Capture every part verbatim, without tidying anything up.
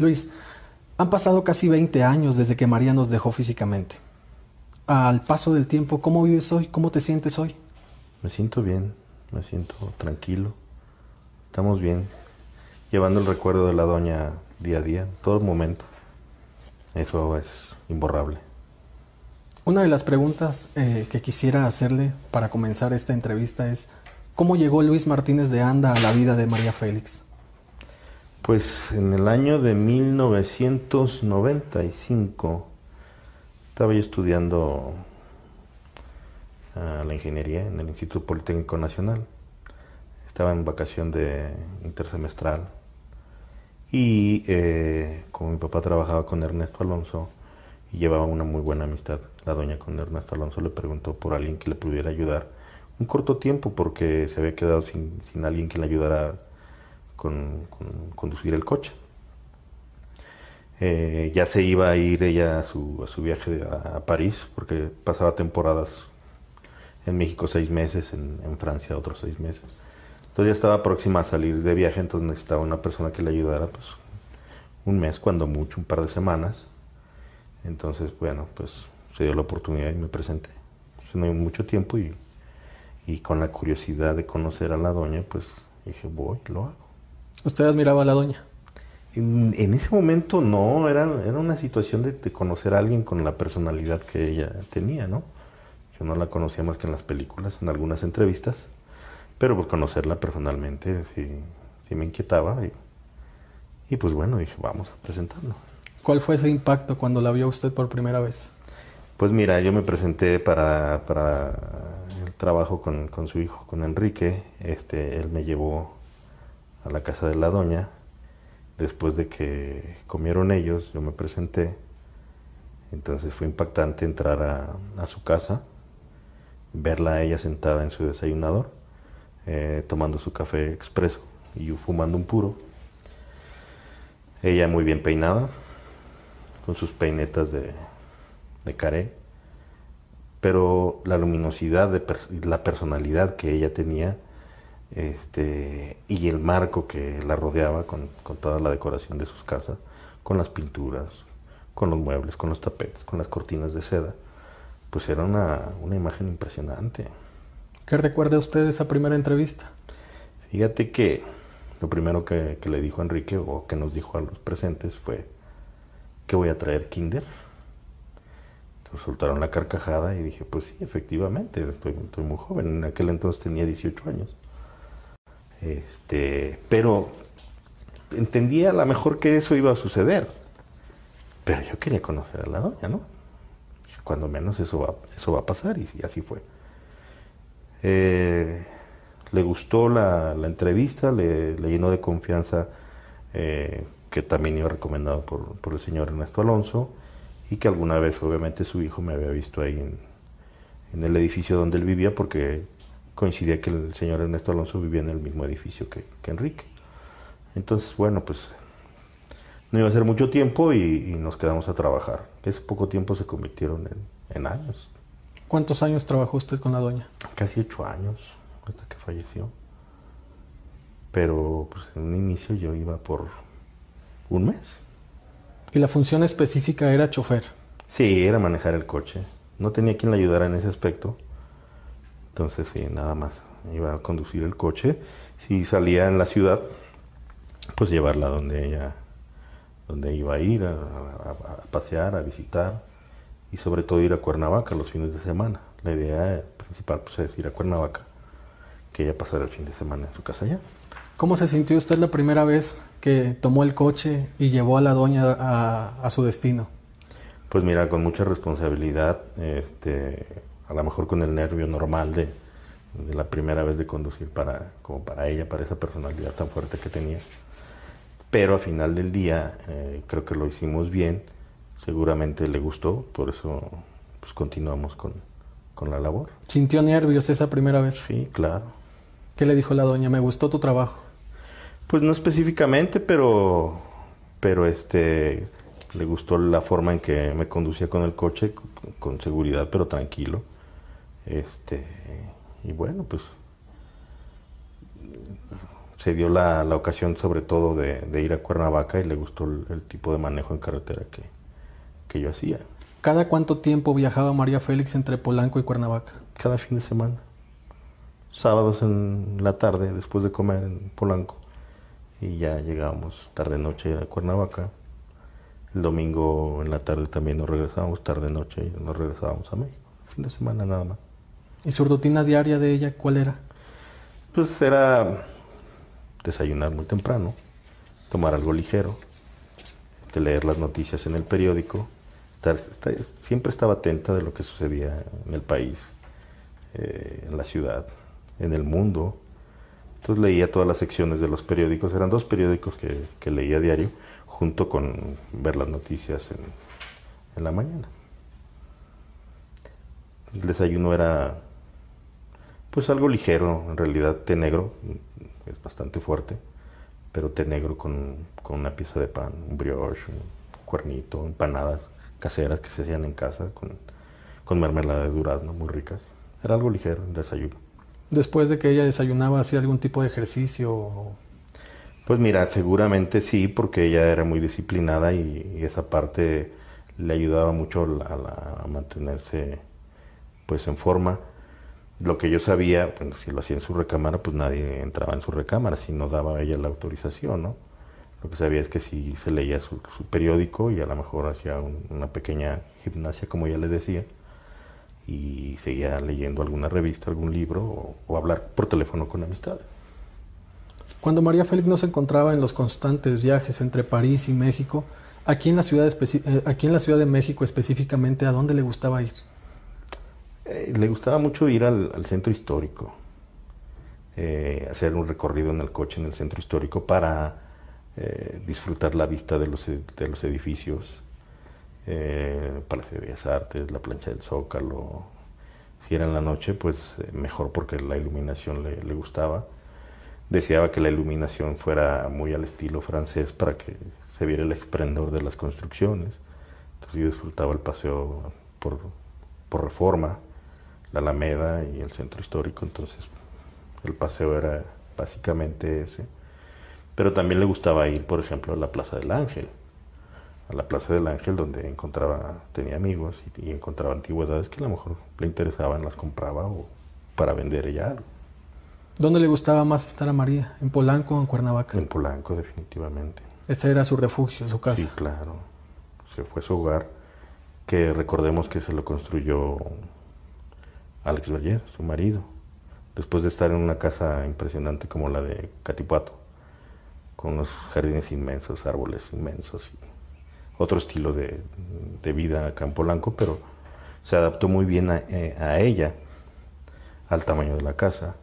Luis, han pasado casi veinte años desde que María nos dejó físicamente. Al paso del tiempo, ¿cómo vives hoy? ¿Cómo te sientes hoy? Me siento bien, me siento tranquilo. Estamos bien, llevando el recuerdo de la doña día a día, todo el momento. Eso es imborrable. Una de las preguntas eh, que quisiera hacerle para comenzar esta entrevista es ¿cómo llegó Luis Martínez de Anda a la vida de María Félix? Pues en el año de mil novecientos noventa y cinco estaba yo estudiando uh, la ingeniería en el Instituto Politécnico Nacional. Estaba en vacación de intersemestral y eh, como mi papá trabajaba con Ernesto Alonso y llevaba una muy buena amistad la doña con Ernesto Alonso, le preguntó por alguien que le pudiera ayudar un corto tiempo porque se había quedado sin, sin alguien que le ayudara con, con conducir el coche. Eh, ya se iba a ir ella a su, a su viaje a, a París porque pasaba temporadas en México seis meses, en, en Francia otros seis meses. Entonces ya estaba próxima a salir de viaje, entonces necesitaba una persona que le ayudara pues un mes, cuando mucho, un par de semanas. Entonces, bueno, pues se dio la oportunidad y me presenté. No hay mucho tiempo y, y con la curiosidad de conocer a la doña, pues dije, voy, lo hago. ¿Usted admiraba a la doña? En, en ese momento no, era, era una situación de, de conocer a alguien con la personalidad que ella tenía, ¿no? Yo no la conocía más que en las películas, en algunas entrevistas, pero pues conocerla personalmente sí, sí me inquietaba y, y pues bueno, dije, vamos a presentarnos. ¿Cuál fue ese impacto cuando la vio usted por primera vez? Pues mira, yo me presenté para, para el trabajo con, con su hijo, con Enrique. Este, él me llevó a la casa de la doña. Después de que comieron ellos, yo me presenté. Entonces fue impactante entrar a, a su casa, verla a ella sentada en su desayunador, eh, tomando su café expreso y yo fumando un puro. Ella muy bien peinada, con sus peinetas de, de caré, pero la luminosidad, de per, la personalidad que ella tenía, este, y el marco que la rodeaba con, con toda la decoración de sus casas, con las pinturas, con los muebles, con los tapetes, con las cortinas de seda, pues era una, una imagen impresionante. ¿Qué recuerda usted de esa primera entrevista? Fíjate que lo primero que, que le dijo Enrique, o que nos dijo a los presentes, fue que voy a traer kinder. Entonces soltaron la carcajada y dije, pues sí, efectivamente, estoy, estoy muy joven. En aquel entonces tenía dieciocho años. Este, pero entendía a lo mejor que eso iba a suceder. Pero yo quería conocer a la doña, ¿no? Cuando menos eso va, eso va a pasar, y, y así fue. Eh, le gustó la, la entrevista, le, le llenó de confianza, eh, que también iba recomendado por, por el señor Ernesto Alonso, y que alguna vez obviamente su hijo me había visto ahí en, en el edificio donde él vivía, porque coincidía que el señor Ernesto Alonso vivía en el mismo edificio que, que Enrique. Entonces, bueno, pues no iba a ser mucho tiempo y, y nos quedamos a trabajar. Ese poco tiempo se convirtieron en, en años. ¿Cuántos años trabajó usted con la doña? Casi ocho años, hasta que falleció. Pero pues en un inicio yo iba por un mes. ¿Y la función específica era chofer? Sí, era manejar el coche. No tenía quien le ayudara en ese aspecto. Entonces sí, nada más iba a conducir el coche. Si salía en la ciudad, pues llevarla donde ella, donde iba a ir, a, a, a pasear, a visitar, y sobre todo ir a Cuernavaca los fines de semana. La idea principal pues, es ir a Cuernavaca, que ella pasara el fin de semana en su casa allá. ¿Cómo se sintió usted la primera vez que tomó el coche y llevó a la doña a, a su destino? Pues mira, con mucha responsabilidad, este, a lo mejor con el nervio normal de, de la primera vez de conducir para, como para ella, para esa personalidad tan fuerte que tenía. Pero al final del día eh, creo que lo hicimos bien, seguramente le gustó, por eso pues continuamos con, con la labor. ¿Sintió nervios esa primera vez? Sí, claro. ¿Qué le dijo la doña? Me gustó tu trabajo. Pues no específicamente, pero, pero este, le gustó la forma en que me conducía con el coche, con, con seguridad, pero tranquilo. Este, y bueno, pues se dio la, la ocasión sobre todo de, de ir a Cuernavaca y le gustó el, el tipo de manejo en carretera que, que yo hacía. ¿Cada cuánto tiempo viajaba María Félix entre Polanco y Cuernavaca? Cada fin de semana. Sábados en la tarde, después de comer en Polanco. Y ya llegábamos tarde-noche a Cuernavaca. El domingo en la tarde también nos regresábamos, tarde-noche y nos regresábamos a México. Fin de semana nada más. ¿Y su rutina diaria de ella cuál era? Pues era desayunar muy temprano, tomar algo ligero, leer las noticias en el periódico. Estar, estar, siempre estaba atenta de lo que sucedía en el país, eh, en la ciudad, en el mundo. Entonces leía todas las secciones de los periódicos. Eran dos periódicos que, que leía a diario, junto con ver las noticias en, en la mañana. El desayuno era pues algo ligero, en realidad té negro, es bastante fuerte, pero té negro con, con una pieza de pan, un brioche, un cuernito, empanadas caseras que se hacían en casa con, con mermelada de durazno muy ricas. Era algo ligero el desayuno. Después de que ella desayunaba, ¿hacía algún tipo de ejercicio? Pues mira, seguramente sí, porque ella era muy disciplinada y, y esa parte le ayudaba mucho a, la, a mantenerse pues en forma. Lo que yo sabía, bueno, si lo hacía en su recámara, pues nadie entraba en su recámara si no daba ella la autorización, ¿no? Lo que sabía es que si se leía su, su periódico y a lo mejor hacía un, una pequeña gimnasia, como ella le decía, y seguía leyendo alguna revista, algún libro o, o hablar por teléfono con amistades. Cuando María Félix no se encontraba en los constantes viajes entre París y México, aquí en la ciudad, especi- aquí en la Ciudad de México específicamente, ¿a dónde le gustaba ir? Eh, le gustaba mucho ir al, al centro histórico, eh, hacer un recorrido en el coche en el centro histórico para eh, disfrutar la vista de los, de los edificios, eh, el Palacio de Bellas Artes, la plancha del Zócalo. Si era en la noche, pues eh, mejor porque la iluminación le, le gustaba. Deseaba que la iluminación fuera muy al estilo francés para que se viera el esplendor de las construcciones. Entonces yo disfrutaba el paseo por, por Reforma, la Alameda y el centro histórico. Entonces el paseo era básicamente ese. Pero también le gustaba ir, por ejemplo, a la Plaza del Ángel. A la Plaza del Ángel, donde encontraba, tenía amigos y, y encontraba antigüedades que a lo mejor le interesaban, las compraba o para vender ella algo. ¿Dónde le gustaba más estar a María? ¿En Polanco o en Cuernavaca? En Polanco, definitivamente. Ese era su refugio, su casa. Sí, claro. Se fue su hogar, que recordemos que se lo construyó Alex Berger, su marido, después de estar en una casa impresionante como la de Catipuato, con unos jardines inmensos, árboles inmensos y otro estilo de, de vida acá en Polanco, pero se adaptó muy bien a, a ella, al tamaño de la casa.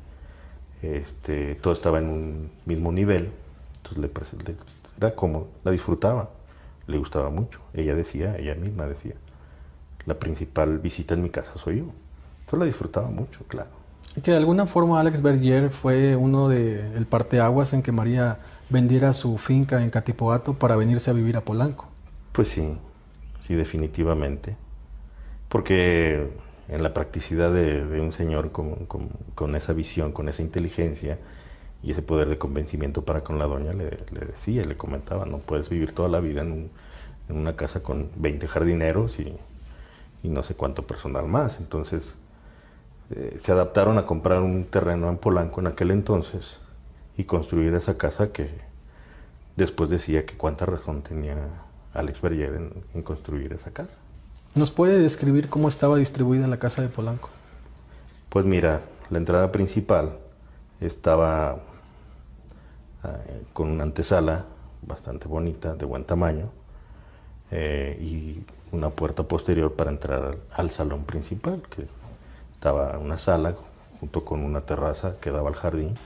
Este, todo estaba en un mismo nivel, entonces le, le, era cómodo, la disfrutaba, le gustaba mucho. Ella decía, ella misma decía, la principal visita en mi casa soy yo. Entonces la disfrutaba mucho, claro. Que de alguna forma Alex Berger fue uno de el parteaguas en que María vendiera su finca en Catipoato para venirse a vivir a Polanco. Pues sí, sí, definitivamente. Porque en la practicidad de, de un señor con, con, con esa visión, con esa inteligencia y ese poder de convencimiento para con la doña, le, le decía, le comentaba, no puedes vivir toda la vida en, un, en una casa con veinte jardineros y, y no sé cuánto personal más. Entonces eh, se adaptaron a comprar un terreno en Polanco en aquel entonces y construir esa casa que después decía que cuánta razón tenía Alex Berger en, en construir esa casa. ¿Nos puede describir cómo estaba distribuida la casa de Polanco? Pues mira, la entrada principal estaba eh, con una antesala bastante bonita, de buen tamaño, eh, y una puerta posterior para entrar al, al salón principal, que estaba una sala junto con una terraza que daba al jardín.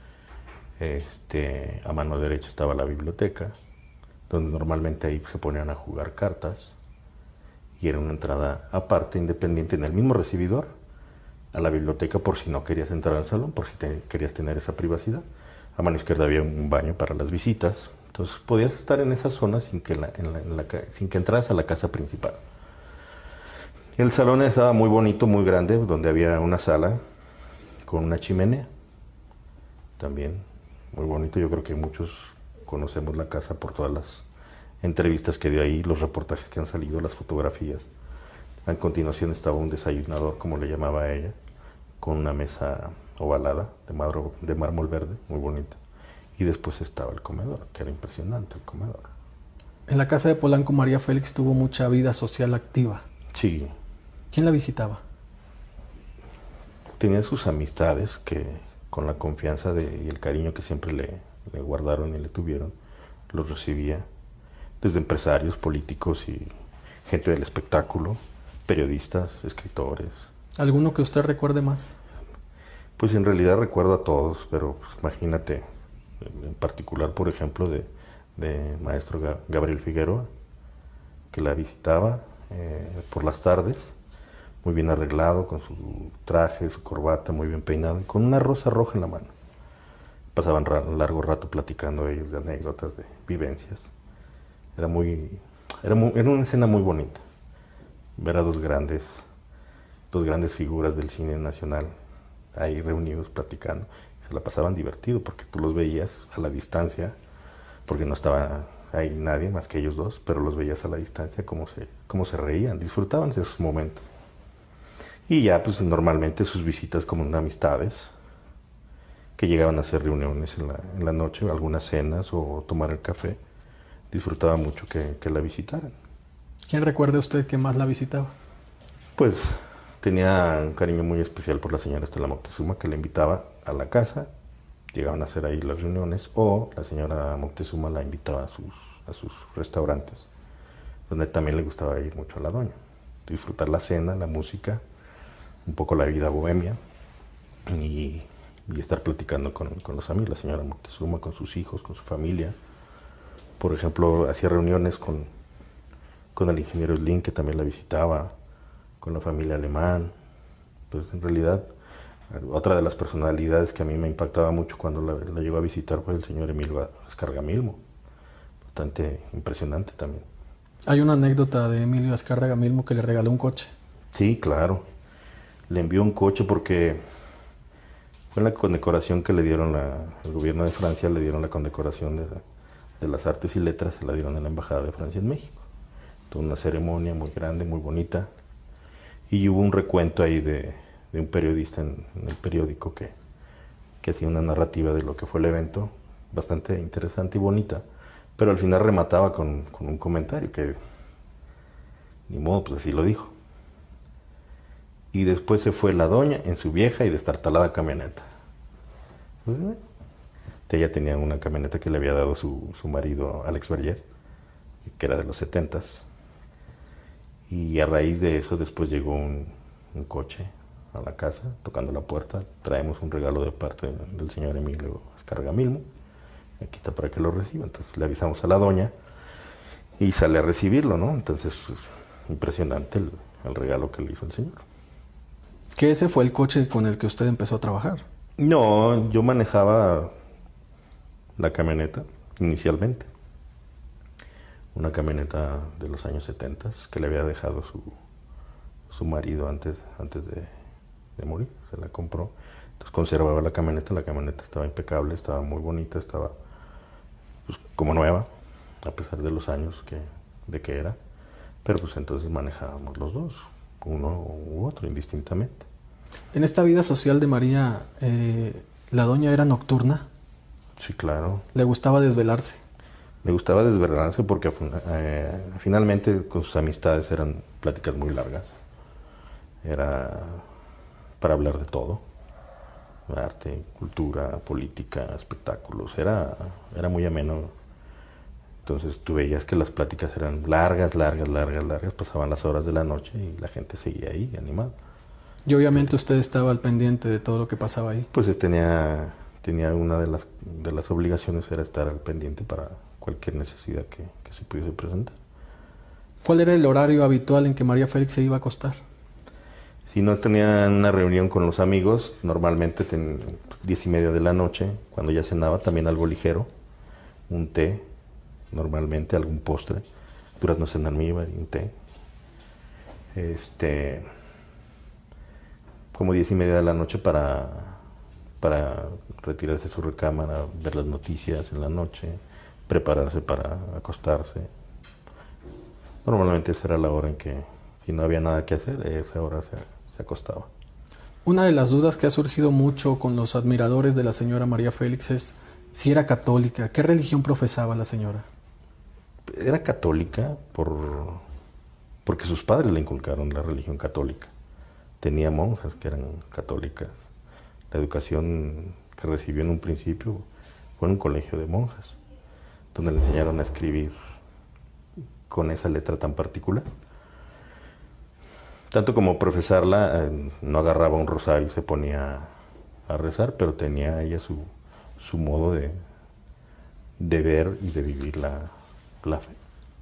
Este, a mano derecha estaba la biblioteca, donde normalmente ahí se ponían a jugar cartas. Y era una entrada aparte, independiente, en el mismo recibidor, a la biblioteca por si no querías entrar al salón, por si te, querías tener esa privacidad. A mano izquierda había un baño para las visitas, entonces podías estar en esa zona sin que, la, en la, en la, sin que entraras a la casa principal. El salón estaba muy bonito, muy grande, donde había una sala con una chimenea, también muy bonito. Yo creo que muchos conocemos la casa por todas las entrevistas que dio ahí, los reportajes que han salido, las fotografías. A continuación estaba un desayunador, como le llamaba a ella, con una mesa ovalada de, madro, de mármol verde, muy bonita. Y después estaba el comedor, que era impresionante el comedor. En la casa de Polanco, María Félix tuvo mucha vida social activa. Sí. ¿Quién la visitaba? Tenía sus amistades que, con la confianza de, y el cariño que siempre le, le guardaron y le tuvieron, los recibía. Desde empresarios, políticos y gente del espectáculo, periodistas, escritores. ¿Alguno que usted recuerde más? Pues en realidad recuerdo a todos, pero pues, imagínate, en particular, por ejemplo, de, de maestro Gabriel Figueroa, que la visitaba eh, por las tardes, muy bien arreglado, con su traje, su corbata, muy bien peinado, y con una rosa roja en la mano. Pasaban un largo rato platicando ellos de anécdotas, de vivencias. Era muy, era muy, era una escena muy bonita, ver a dos grandes, dos grandes figuras del cine nacional ahí reunidos platicando. Se la pasaban divertido porque tú los veías a la distancia, porque no estaba ahí nadie más que ellos dos, pero los veías a la distancia cómo se, cómo se reían, disfrutaban de esos momentos. Y ya pues normalmente sus visitas como amistades, que llegaban a hacer reuniones en la, en la noche, algunas cenas o tomar el café, disfrutaba mucho que, que la visitaran. ¿Quién recuerda usted que más la visitaba? Pues tenía un cariño muy especial por la señora Estela Moctezuma, que la invitaba a la casa, llegaban a hacer ahí las reuniones, o la señora Moctezuma la invitaba a sus, a sus restaurantes, donde también le gustaba ir mucho a la doña, disfrutar la cena, la música, un poco la vida bohemia, y, y estar platicando con, con los amigos, la señora Moctezuma, con sus hijos, con su familia. Por ejemplo, hacía reuniones con, con el ingeniero Slim, que también la visitaba, con la familia Alemán. Pues en realidad, otra de las personalidades que a mí me impactaba mucho cuando la, la llegó a visitar fue el señor Emilio Azcárraga Milmo. Bastante impresionante también. Hay una anécdota de Emilio Azcárraga Milmo que le regaló un coche. Sí, claro. Le envió un coche porque fue la condecoración que le dieron la, el gobierno de Francia, le dieron la condecoración de, de las artes y letras, se la dieron en la Embajada de Francia en México. Tuvo una ceremonia muy grande, muy bonita. Y hubo un recuento ahí de, de un periodista en, en el periódico que, que hacía una narrativa de lo que fue el evento, bastante interesante y bonita, pero al final remataba con, con un comentario que, ni modo, pues así lo dijo. Y después se fue la doña en su vieja y destartalada camioneta. Pues, bueno, ella tenía una camioneta que le había dado su, su marido Alex Berger, que era de los setentas. Y a raíz de eso después llegó un, un coche a la casa, tocando la puerta. Traemos un regalo de parte del señor Emilio Azcárraga Milmo. Aquí está para que lo reciba. Entonces le avisamos a la doña y sale a recibirlo, ¿no? Entonces, pues, impresionante el, el regalo que le hizo el señor. ¿Que ese fue el coche con el que usted empezó a trabajar? No, yo manejaba la camioneta inicialmente. Una camioneta de los años setenta que le había dejado su, su marido antes, antes de, de morir. Se la compró. Entonces conservaba la camioneta. La camioneta estaba impecable, estaba muy bonita, estaba pues, como nueva, a pesar de los años que, de que era. Pero pues entonces manejábamos los dos, uno u otro, indistintamente. En esta vida social de María, eh, ¿la doña era nocturna? Sí, claro. ¿Le gustaba desvelarse? Le gustaba desvelarse porque eh, finalmente con sus amistades eran pláticas muy largas. Era para hablar de todo. Arte, cultura, política, espectáculos. Era, era muy ameno. Entonces tú veías que las pláticas eran largas, largas, largas, largas. Pasaban las horas de la noche y la gente seguía ahí, animada. Y obviamente usted estaba al pendiente de todo lo que pasaba ahí. Pues tenía, tenía una de las, de las obligaciones era estar al pendiente para cualquier necesidad que, que se pudiese presentar. ¿Cuál era el horario habitual en que María Félix se iba a acostar? Si no tenía una reunión con los amigos, normalmente ten, diez y media de la noche, cuando ya cenaba, también algo ligero, un té, normalmente algún postre, duraznos en almíbar y un té. Este, como diez y media de la noche para, para retirarse a su recámara, ver las noticias en la noche, prepararse para acostarse. Normalmente esa era la hora en que, si no había nada que hacer, a esa hora se, se acostaba. Una de las dudas que ha surgido mucho con los admiradores de la señora María Félix es si era católica. ¿Qué religión profesaba la señora? Era católica por, porque sus padres le inculcaron la religión católica. Tenía monjas que eran católicas. La educación que recibió en un principio fue en un colegio de monjas, donde le enseñaron a escribir con esa letra tan particular. Tanto como profesarla, eh, no agarraba un rosario y se ponía a rezar, pero tenía ella su, su modo de, de ver y de vivir la, la fe.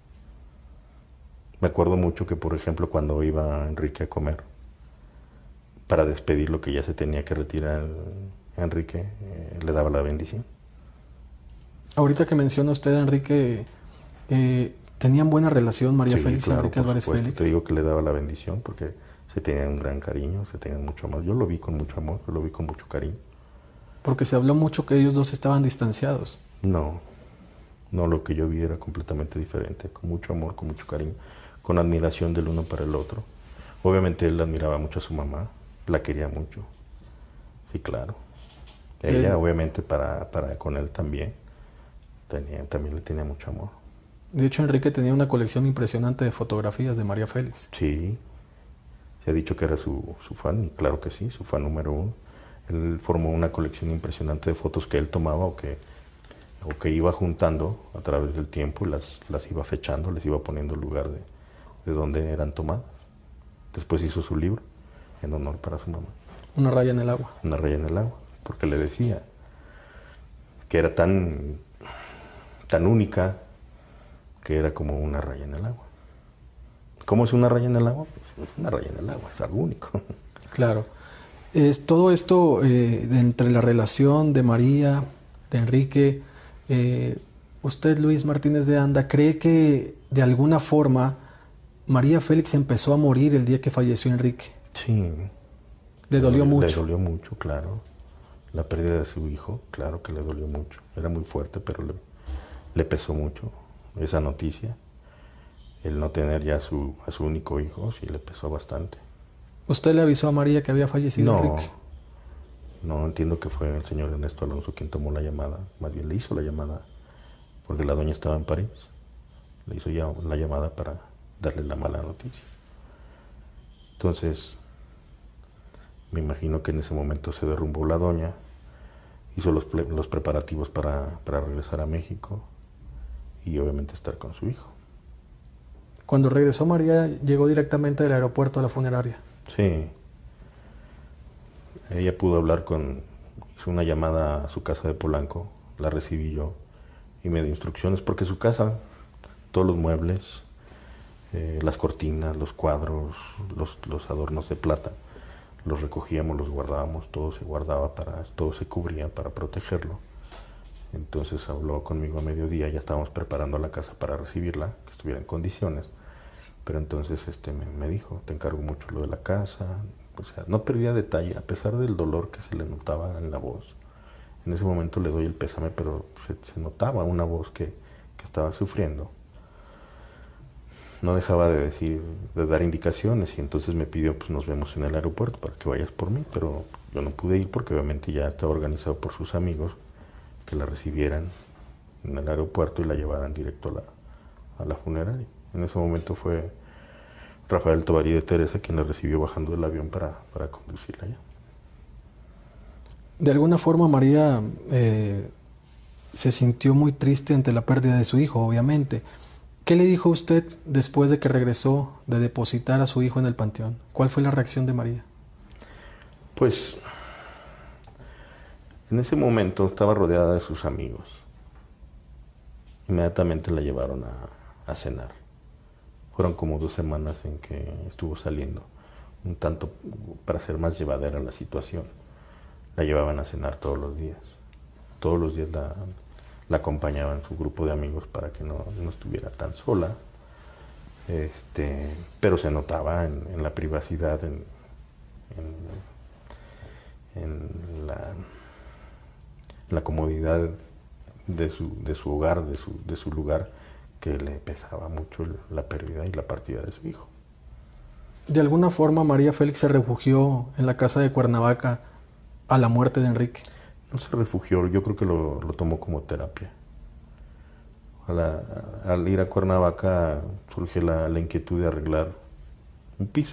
Me acuerdo mucho que, por ejemplo, cuando iba Enrique a comer, para despedirlo, que ya se tenía que retirar Enrique, eh, le daba la bendición. Ahorita que menciona usted a Enrique, eh, ¿tenían buena relación María Sí, Félix y claro, Enrique por Álvarez supuesto. Félix? Te digo que le daba la bendición porque se tenían un gran cariño, se tenían mucho amor. Yo lo vi con mucho amor, yo lo vi con mucho cariño. Porque se habló mucho que ellos dos estaban distanciados. No, no, lo que yo vi era completamente diferente, con mucho amor, con mucho cariño, con admiración del uno para el otro. Obviamente él admiraba mucho a su mamá, la quería mucho. Sí, claro. Ella, Bien. obviamente, para, para con él también, tenía, también le tenía mucho amor. De hecho, Enrique tenía una colección impresionante de fotografías de María Félix. Sí, se ha dicho que era su, su fan, y claro que sí, su fan número uno. Él formó una colección impresionante de fotos que él tomaba o que, o que iba juntando a través del tiempo y las, las iba fechando, les iba poniendo el lugar de, de donde eran tomadas. Después hizo su libro en honor para su mamá. Una raya en el agua. Una raya en el agua, porque le decía que era tan, tan única que era como una raya en el agua. ¿Cómo es una raya en el agua? Pues una raya en el agua, es algo único. Claro. Es todo esto eh, de entre la relación de María, de Enrique. Eh, usted, Luis Martínez de Anda, ¿cree que de alguna forma María Félix empezó a morir el día que falleció Enrique? Sí. ¿Le dolió le, mucho? Le dolió mucho, claro. La pérdida de su hijo, claro que le dolió mucho. Era muy fuerte, pero le, le pesó mucho esa noticia. El no tener ya a su, a su único hijo, sí le pesó bastante. ¿Usted le avisó a María que había fallecido No, Enrique? no, entiendo que fue el señor Ernesto Alonso quien tomó la llamada. Más bien le hizo la llamada, porque la doña estaba en París. Le hizo ya la llamada para darle la mala noticia. Entonces, me imagino que en ese momento se derrumbó la doña, hizo los, los preparativos para, para regresar a México y obviamente estar con su hijo. Cuando regresó María, llegó directamente del aeropuerto a la funeraria. Sí. Ella pudo hablar con, hizo una llamada a su casa de Polanco, la recibí yo y me dio instrucciones porque su casa, todos los muebles, eh, las cortinas, los cuadros, los, los adornos de plata, los recogíamos, los guardábamos, todo se guardaba, para, todo se cubría para protegerlo. Entonces habló conmigo a mediodía, ya estábamos preparando la casa para recibirla, que estuviera en condiciones. Pero entonces este, me, me dijo, te encargo mucho lo de la casa. O sea, no perdía detalle, a pesar del dolor que se le notaba en la voz. En ese momento le doy el pésame, pero se, se notaba una voz que, que estaba sufriendo. No dejaba de decir, de dar indicaciones, y entonces me pidió, pues nos vemos en el aeropuerto para que vayas por mí, pero yo no pude ir porque obviamente ya estaba organizado por sus amigos que la recibieran en el aeropuerto y la llevaran directo a la, a la funeraria. En ese momento fue Rafael Tovarí de Teresa quien la recibió bajando del avión para, para conducirla allá. De alguna forma María eh, se sintió muy triste ante la pérdida de su hijo, obviamente. ¿Qué le dijo usted después de que regresó de depositar a su hijo en el panteón? ¿Cuál fue la reacción de María? Pues en ese momento estaba rodeada de sus amigos. Inmediatamente la llevaron a, a cenar. Fueron como dos semanas en que estuvo saliendo, un tanto para hacer más llevadera la situación. La llevaban a cenar todos los días. Todos los días la, la acompañaban su grupo de amigos para que no, no estuviera tan sola. Este, pero se notaba en, en la privacidad, en, en, en la, la comodidad de su, de su hogar, de su, de su lugar, que le pesaba mucho la pérdida y la partida de su hijo. De alguna forma, María Félix se refugió en la casa de Cuernavaca a la muerte de Enrique. No se refugió, yo creo que lo, lo tomó como terapia. A la, al ir a Cuernavaca surge la, la inquietud de arreglar un piso.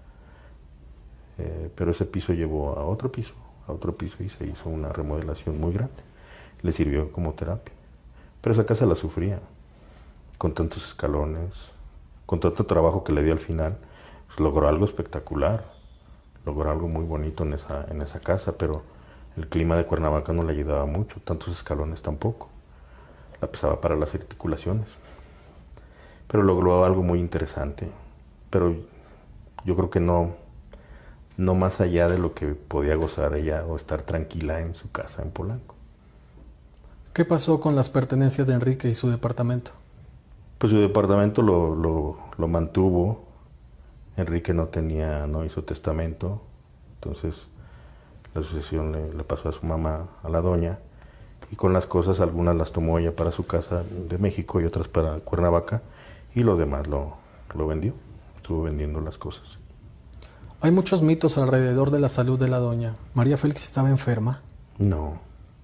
Eh, pero ese piso llevó a otro piso, a otro piso y se hizo una remodelación muy grande. Le sirvió como terapia. Pero esa casa la sufría, con tantos escalones, con tanto trabajo que le dio al final. Pues logró algo espectacular, logró algo muy bonito en esa, en esa casa, pero el clima de Cuernavaca no le ayudaba mucho, tantos escalones tampoco. La pesaba para las articulaciones. Pero logró algo muy interesante. Pero yo creo que no, no más allá de lo que podía gozar ella o estar tranquila en su casa en Polanco. ¿Qué pasó con las pertenencias de Enrique y su departamento? Pues su departamento lo, lo, lo mantuvo. Enrique no tenía, no hizo testamento. Entonces la sucesión le, le pasó a su mamá, a la doña. Y con las cosas, algunas las tomó ella para su casa de México y otras para Cuernavaca. Y lo demás lo, lo vendió. Estuvo vendiendo las cosas. Hay muchos mitos alrededor de la salud de la doña. ¿María Félix estaba enferma? No.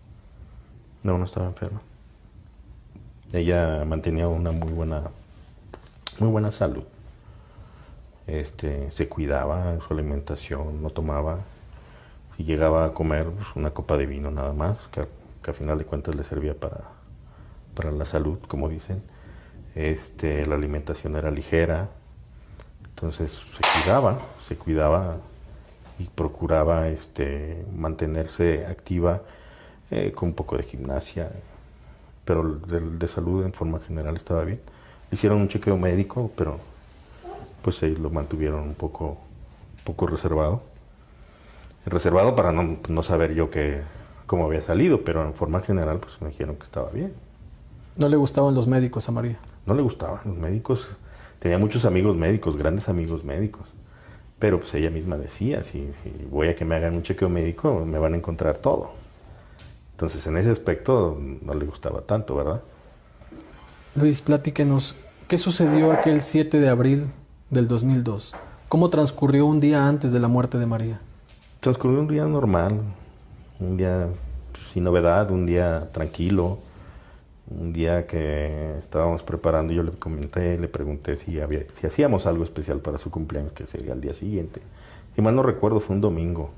No, no estaba enferma. Ella mantenía una muy buena, muy buena salud. Este, se cuidaba en su alimentación, no tomaba. Y llegaba a comer pues, una copa de vino nada más, que, que a final de cuentas le servía para, para la salud, como dicen. Este, la alimentación era ligera. Entonces se cuidaba, se cuidaba y procuraba este, mantenerse activa eh, con un poco de gimnasia, pero de, de salud en forma general estaba bien. Le hicieron un chequeo médico, pero pues ellos lo mantuvieron un poco, un poco reservado. Reservado para no, no saber yo que, cómo había salido, pero en forma general pues me dijeron que estaba bien. ¿No le gustaban los médicos a María? No le gustaban los médicos. Tenía muchos amigos médicos, grandes amigos médicos. Pero pues ella misma decía, si, si voy a que me hagan un chequeo médico, me van a encontrar todo. Entonces en ese aspecto no le gustaba tanto, ¿verdad? Luis, platíquenos, ¿qué sucedió aquel siete de abril del dos mil dos? ¿Cómo transcurrió un día antes de la muerte de María? Transcurrió un día normal, un día sin novedad, un día tranquilo. Un día que estábamos preparando, yo le comenté, le pregunté si, había, si hacíamos algo especial para su cumpleaños, que sería el día siguiente. Si mal no recuerdo, fue un domingo.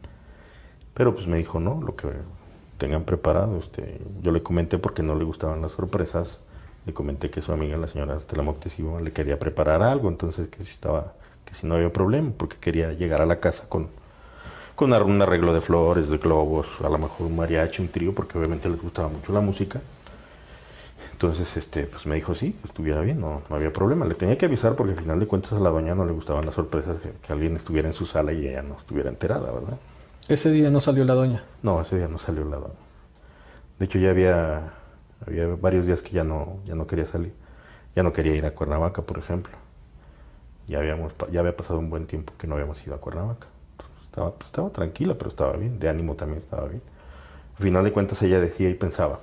Pero pues me dijo, no, lo que tengan preparado. Este, yo le comenté porque no le gustaban las sorpresas. Le comenté que su amiga, la señora Estela Moctezuma, le quería preparar algo, entonces que si, estaba, que si no había problema, porque quería llegar a la casa con, con un arreglo de flores, de globos, a lo mejor un mariachi, un trío, porque obviamente les gustaba mucho la música. Entonces, este, pues me dijo sí, que estuviera bien, no, no había problema. Le tenía que avisar porque al final de cuentas a la doña no le gustaban las sorpresas, que, que alguien estuviera en su sala y ella no estuviera enterada, ¿verdad? Ese día no salió la doña. No, ese día no salió la doña. De hecho, ya había, había varios días que ya no, ya no quería salir. Ya no quería ir a Cuernavaca, por ejemplo. Ya, habíamos, ya había pasado un buen tiempo que no habíamos ido a Cuernavaca. Estaba, pues, estaba tranquila, pero estaba bien. De ánimo también estaba bien. Al final de cuentas ella decía y pensaba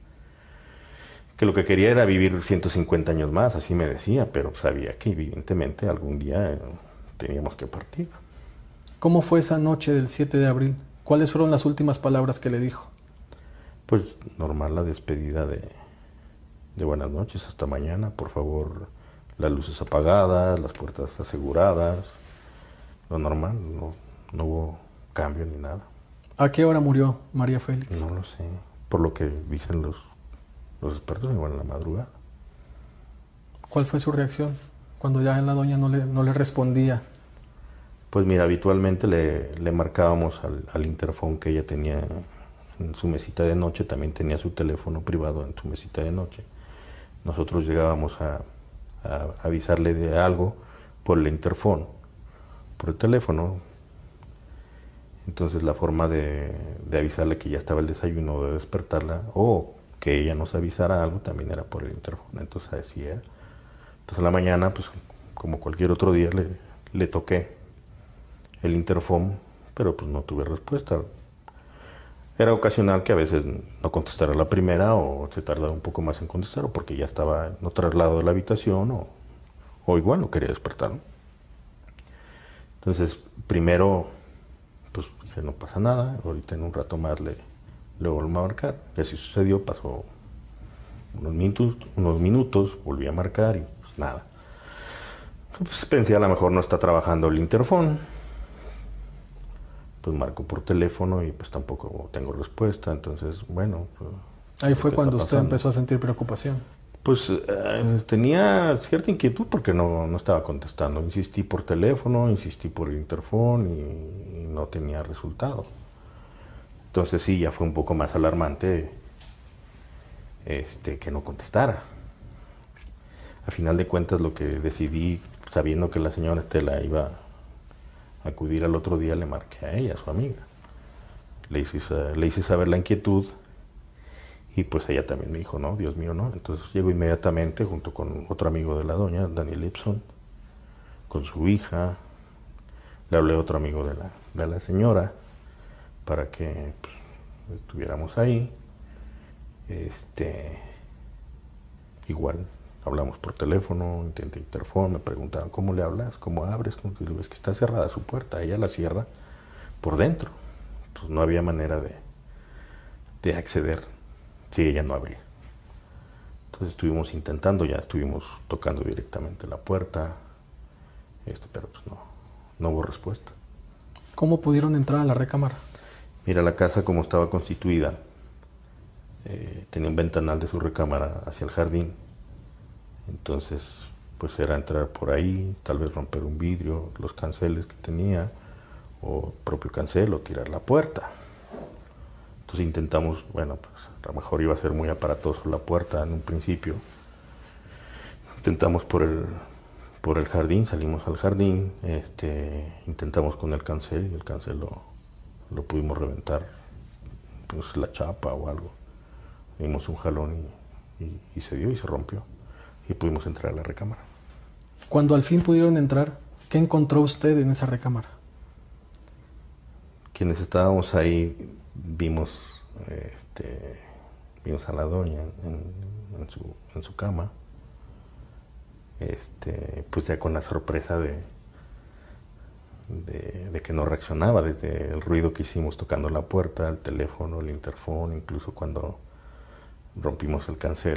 que lo que quería era vivir ciento cincuenta años más, así me decía, pero sabía que evidentemente algún día eh, teníamos que partir. ¿Cómo fue esa noche del siete de abril? ¿Cuáles fueron las últimas palabras que le dijo? Pues normal, la despedida de, de buenas noches, hasta mañana, por favor, las luces apagadas, las puertas aseguradas, lo normal, no, no hubo cambio ni nada. ¿A qué hora murió María Félix? No lo sé, por lo que dicen los Los expertos, igual en la madrugada. ¿Cuál fue su reacción cuando ya la doña no le, no le respondía? Pues mira, habitualmente le, le marcábamos al, al interfón que ella tenía en su mesita de noche, también tenía su teléfono privado en su mesita de noche. Nosotros llegábamos a, a avisarle de algo por el interfón, por el teléfono. Entonces la forma de, de avisarle que ya estaba el desayuno, de despertarla, o que ella nos avisara algo, también era por el interfón. Entonces así era. Entonces en la mañana, pues como cualquier otro día, le, le toqué el interfón, pero pues no tuve respuesta. Era ocasional que a veces no contestara la primera o se tardaba un poco más en contestar o porque ya estaba en otro lado de la habitación o, o igual no quería despertar, ¿no? Entonces, primero, pues dije, no pasa nada, ahorita en un rato más le, le vuelvo a marcar. Y así sucedió, pasó unos minutos, unos minutos, volví a marcar y pues nada. Pues pensé, a lo mejor no está trabajando el interfón. Pues marco por teléfono y pues tampoco tengo respuesta, entonces, bueno. Pues, ahí fue cuando usted empezó a sentir preocupación. Pues eh, tenía cierta inquietud porque no, no estaba contestando. Insistí por teléfono, insistí por el interfón y, y no tenía resultado. Entonces sí, ya fue un poco más alarmante este, que no contestara. A final de cuentas lo que decidí, sabiendo que la señora Estela iba a acudir al otro día, le marqué a ella, a su amiga. Le hice, le hice saber la inquietud. Y pues ella también me dijo, no, Dios mío, no. Entonces llego inmediatamente junto con otro amigo de la doña, Daniel Ipson, con su hija. Le hablé a otro amigo de la, de la señora para que pues, estuviéramos ahí. Este, igual, hablamos por teléfono, intenté interfón, me preguntaban, ¿cómo le hablas? ¿Cómo abres? ¿Cómo le ves que está cerrada su puerta? Ella la cierra por dentro. Entonces no había manera de, de acceder. Sí, ella no abría. Entonces estuvimos intentando, ya estuvimos tocando directamente la puerta, este, pero pues no, no hubo respuesta. ¿Cómo pudieron entrar a la recámara? Mira, la casa como estaba constituida, eh, tenía un ventanal de su recámara hacia el jardín. Entonces, pues era entrar por ahí, tal vez romper un vidrio, los canceles que tenía, o propio cancel, o tirar la puerta. Entonces intentamos, bueno, pues a lo mejor iba a ser muy aparatoso la puerta en un principio. Intentamos por el, por el jardín, salimos al jardín, este, intentamos con el cancel y el cancel lo, lo pudimos reventar, pues la chapa o algo. Dimos un jalón y, y, y se dio y se rompió y pudimos entrar a la recámara. Cuando al fin pudieron entrar, ¿qué encontró usted en esa recámara? Quienes estábamos ahí vimos, este, vimos a la doña en, en, su, en su cama, este, pues ya con la sorpresa de, de, de que no reaccionaba desde el ruido que hicimos tocando la puerta, el teléfono, el interfón, incluso cuando rompimos el cancel.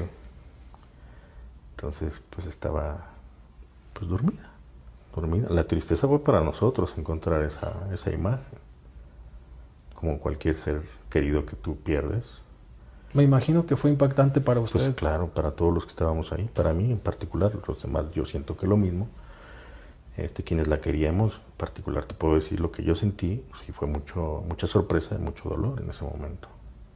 Entonces pues estaba pues dormida, dormida. La tristeza fue para nosotros encontrar esa, esa imagen. Como cualquier ser querido que tú pierdes. Me imagino que fue impactante para usted. Pues claro, para todos los que estábamos ahí, para mí en particular, los demás yo siento que lo mismo. Este, quienes la queríamos, en particular te puedo decir lo que yo sentí, sí fue mucho, mucha sorpresa y mucho dolor en ese momento.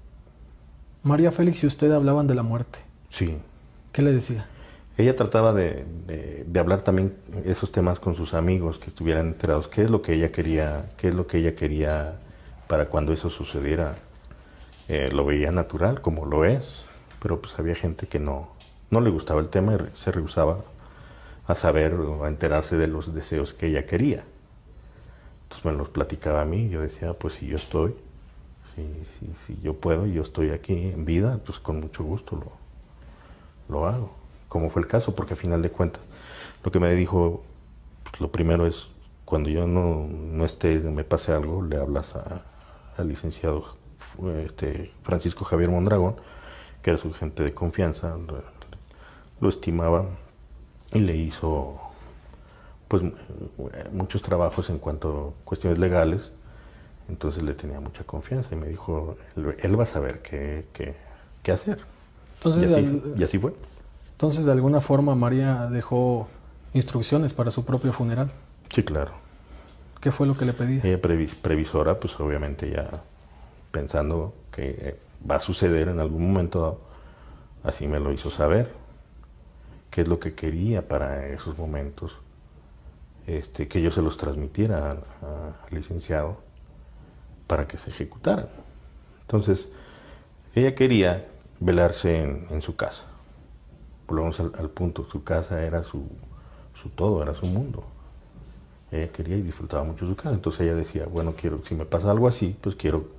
María Félix y usted hablaban de la muerte. Sí. ¿Qué le decía? Ella trataba de, de, de hablar también esos temas con sus amigos, que estuvieran enterados, qué es lo que ella quería, qué es lo que ella quería para cuando eso sucediera. Eh, lo veía natural, como lo es, pero pues había gente que no, no le gustaba el tema y se rehusaba a saber o a enterarse de los deseos que ella quería. Entonces me los platicaba a mí, yo decía, pues si yo estoy, si, si, si yo puedo y yo estoy aquí en vida, pues con mucho gusto lo, lo hago, como fue el caso, porque a final de cuentas, lo que me dijo, pues, lo primero es, cuando yo no, no esté, me pase algo, le hablas a al licenciado este, Francisco Javier Mondragón, que era su gente de confianza, lo, lo estimaba y le hizo pues muchos trabajos en cuanto a cuestiones legales, entonces le tenía mucha confianza y me dijo, él, él va a saber qué, qué, qué hacer. Entonces, y, así, al, y así fue. Entonces, de alguna forma, María dejó instrucciones para su propio funeral. Sí, claro. ¿Qué fue lo que le pedía? Ella previs, previsora, pues obviamente ya pensando que va a suceder en algún momento dado, así me lo hizo saber, qué es lo que quería para esos momentos, este, que yo se los transmitiera al, al licenciado para que se ejecutaran. Entonces, ella quería velarse en, en su casa. Volvemos al, al punto, su casa era su, su todo, era su mundo. Ella quería y disfrutaba mucho su casa, entonces ella decía, bueno, quiero, si me pasa algo así, pues quiero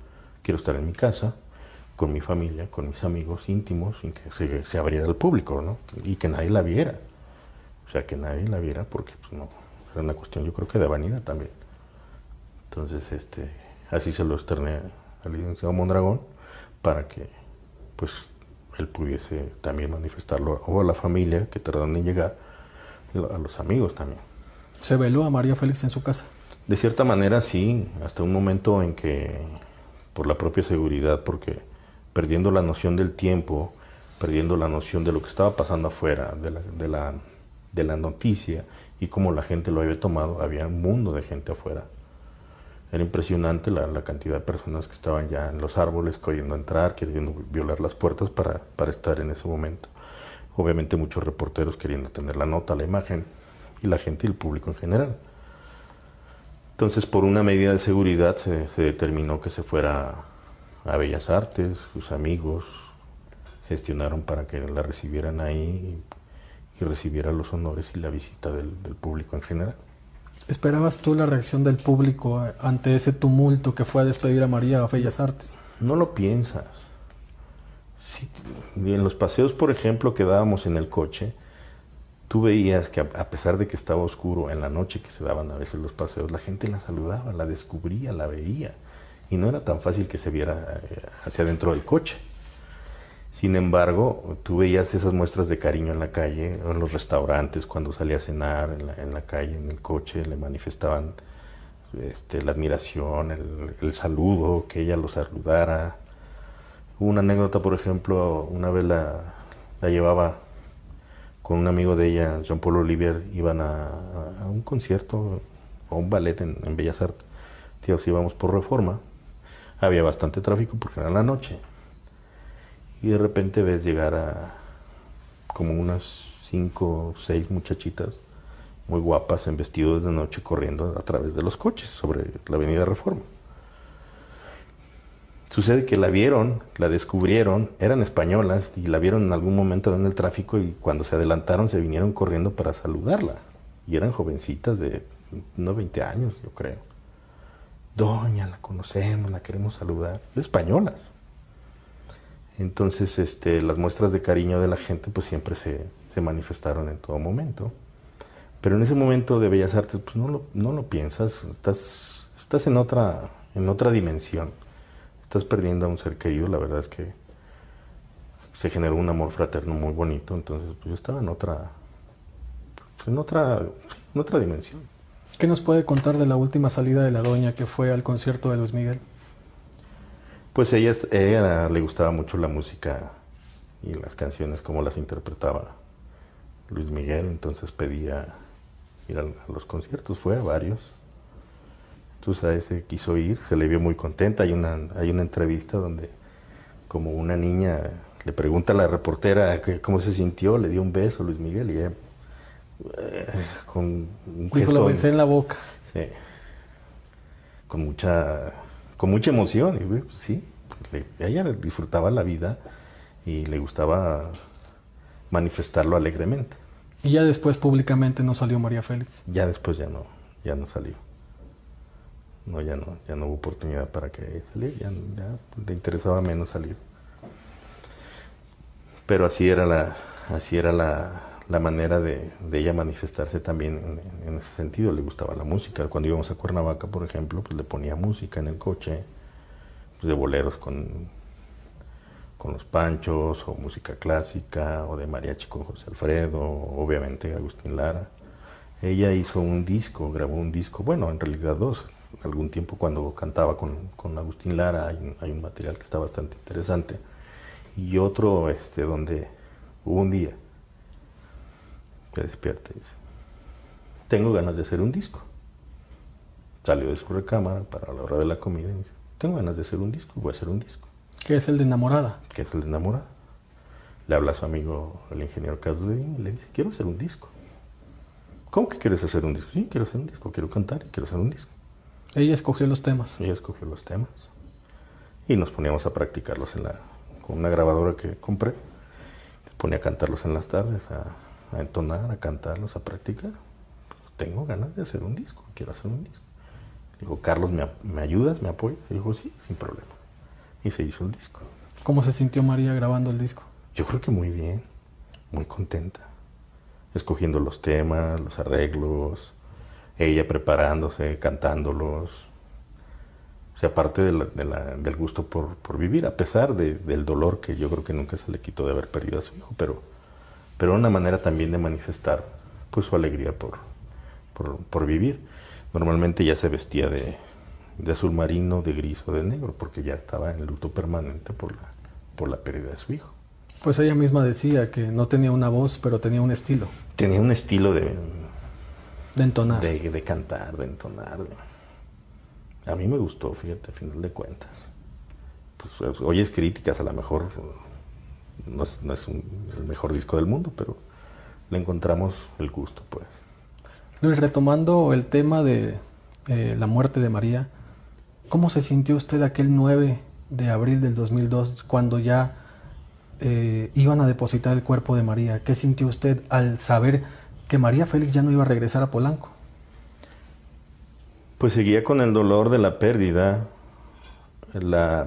quiero estar en mi casa, con mi familia, con mis amigos íntimos, sin que se, se abriera al público, ¿no? Y que nadie la viera. O sea, que nadie la viera porque pues, no, era una cuestión, yo creo que de vanidad también. Entonces, este, así se lo externé al licenciado Mondragón para que, pues, él pudiese también manifestarlo, o a la familia que tardaron en llegar, a los amigos también. ¿Se veló a María Félix en su casa? De cierta manera sí, hasta un momento en que, por la propia seguridad, porque perdiendo la noción del tiempo, perdiendo la noción de lo que estaba pasando afuera, de la, de la, de la noticia y cómo la gente lo había tomado, había un mundo de gente afuera. Era impresionante la, la cantidad de personas que estaban ya en los árboles, queriendo entrar, queriendo violar las puertas para, para estar en ese momento. Obviamente muchos reporteros queriendo tener la nota, la imagen, y la gente y el público en general. Entonces, por una medida de seguridad, se, se determinó que se fuera a Bellas Artes, sus amigos gestionaron para que la recibieran ahí y, y recibiera los honores y la visita del, del público en general. ¿Esperabas tú la reacción del público ante ese tumulto que fue a despedir a María a Bellas Artes? No lo piensas. Sí, en los paseos, por ejemplo, que dábamos en el coche, tú veías que a pesar de que estaba oscuro en la noche que se daban a veces los paseos, la gente la saludaba, la descubría, la veía. Y no era tan fácil que se viera hacia adentro del coche. Sin embargo, tú veías esas muestras de cariño en la calle, en los restaurantes, cuando salía a cenar, en la, en la calle, en el coche, le manifestaban este, la admiración, el, el saludo, que ella lo saludara. Hubo una anécdota, por ejemplo, una vez la, la llevaba con un amigo de ella, Jean-Paul Olivier, iban a, a un concierto o un ballet en, en Bellas Artes. Tíos, íbamos por Reforma, había bastante tráfico porque era la noche. Y de repente ves llegar a como unas cinco o seis muchachitas muy guapas en vestidos de noche corriendo a través de los coches sobre la avenida Reforma. Sucede que la vieron, la descubrieron, eran españolas y la vieron en algún momento en el tráfico y cuando se adelantaron se vinieron corriendo para saludarla. Y eran jovencitas de no veinte años, yo creo. Doña, la conocemos, la queremos saludar. Españolas. Entonces, este, las muestras de cariño de la gente pues siempre se, se manifestaron en todo momento. Pero en ese momento de Bellas Artes pues no lo, no lo piensas, estás, estás en otra, en otra dimensión. Estás perdiendo a un ser querido, la verdad es que se generó un amor fraterno muy bonito, entonces pues yo estaba en otra, pues, en otra, en otra dimensión. ¿Qué nos puede contar de la última salida de la doña que fue al concierto de Luis Miguel? Pues ella, ella le gustaba mucho la música y las canciones como las interpretaba Luis Miguel, entonces pedía ir a, a los conciertos, fue a varios. Entonces a ese quiso ir, se le vio muy contenta. Hay una, hay una entrevista donde como una niña le pregunta a la reportera que, cómo se sintió, le dio un beso a Luis Miguel y ella eh, con un gesto... Dijo, lo besé en la boca. Sí, con mucha... con mucha emoción, y pues, sí, le, ella disfrutaba la vida y le gustaba manifestarlo alegremente. Y ya después públicamente no salió María Félix. Ya después ya no, ya no salió. No, ya no, ya no hubo oportunidad para que saliera, ya, ya le interesaba menos salir. Pero así era la, así era la, la manera de, de ella manifestarse también en, en ese sentido. Le gustaba la música. Cuando íbamos a Cuernavaca, por ejemplo, pues le ponía música en el coche, pues de boleros con, con los Panchos, o música clásica, o de mariachi con José Alfredo, obviamente Agustín Lara. Ella hizo un disco, grabó un disco, bueno, en realidad dos. Algún tiempo cuando cantaba con, con Agustín Lara hay un, hay un material que está bastante interesante. Y otro este, donde hubo un día que despierta y dice, tengo ganas de hacer un disco. Salió de su recámara para la hora de la comida y dice, tengo ganas de hacer un disco, voy a hacer un disco. ¿Qué es el de Enamorada? ¿Qué es el de Enamorada? Le habla a su amigo, el ingeniero Carlos Ledín, y le dice, quiero hacer un disco. ¿Cómo que quieres hacer un disco? Sí, quiero hacer un disco, quiero cantar y quiero hacer un disco. Ella escogió los temas. Ella escogió los temas. Y nos poníamos a practicarlos en la, con una grabadora que compré. Se ponía a cantarlos en las tardes, a, a entonar, a cantarlos, a practicar. Tengo ganas de hacer un disco, quiero hacer un disco. Dijo, Carlos, ¿me, me ayudas? ¿Me apoyas? Y dijo, sí, sin problema. y se hizo el disco. ¿Cómo se sintió María grabando el disco? Yo creo que muy bien, muy contenta, escogiendo los temas, los arreglos, ella preparándose, cantándolos. O sea, aparte de la, de la, del gusto por, por vivir, a pesar de, del dolor que yo creo que nunca se le quitó de haber perdido a su hijo, pero, pero una manera también de manifestar pues su alegría por, por, por vivir. Normalmente ya se vestía de, de azul marino, de gris o de negro, porque ya estaba en luto permanente por la, por la pérdida de su hijo. Pues ella misma decía que no tenía una voz, pero tenía un estilo. Tenía un estilo de... De entonar. De, de cantar, de entonar. De... A mí me gustó, fíjate, a final de cuentas. Pues, oyes críticas, a lo mejor no es, no es un, el mejor disco del mundo, pero le encontramos el gusto, pues. Luis, retomando el tema de eh, la muerte de María, ¿cómo se sintió usted aquel nueve de abril del dos mil dos cuando ya eh, iban a depositar el cuerpo de María? ¿Qué sintió usted al saber que María Félix ya no iba a regresar a Polanco? Pues seguía con el dolor de la pérdida, la,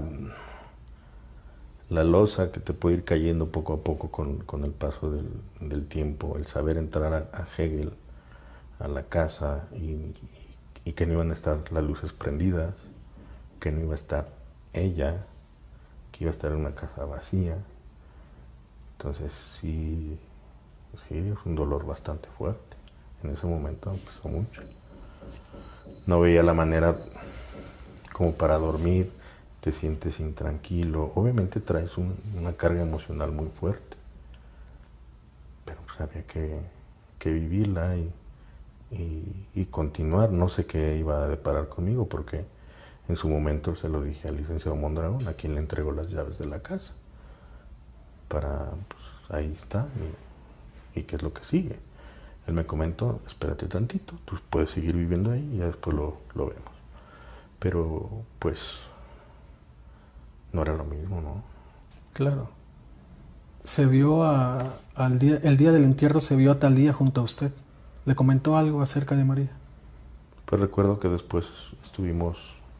la losa que te puede ir cayendo poco a poco con, con el paso del, del tiempo, el saber entrar a, a Hegel, a la casa, y, y, y que no iban a estar las luces prendidas, que no iba a estar ella, que iba a estar en una casa vacía. Entonces sí, sí, es un dolor bastante fuerte. En ese momento empezó mucho. No veía la manera como para dormir, te sientes intranquilo. Obviamente traes un, una carga emocional muy fuerte, pero pues había que, que vivirla y, y, y continuar. No sé qué iba a deparar conmigo, porque en su momento se lo dije al licenciado Mondragón, a quien le entregó las llaves de la casa, para, pues ahí está, y, y qué es lo que sigue. Él me comentó, espérate tantito, tú puedes seguir viviendo ahí y ya después lo, lo vemos. Pero, pues, no era lo mismo, ¿no? Claro. Se vio a, al día, el día del entierro se vio a Thalía junto a usted. ¿Le comentó algo acerca de María? Pues recuerdo que después estuvimos,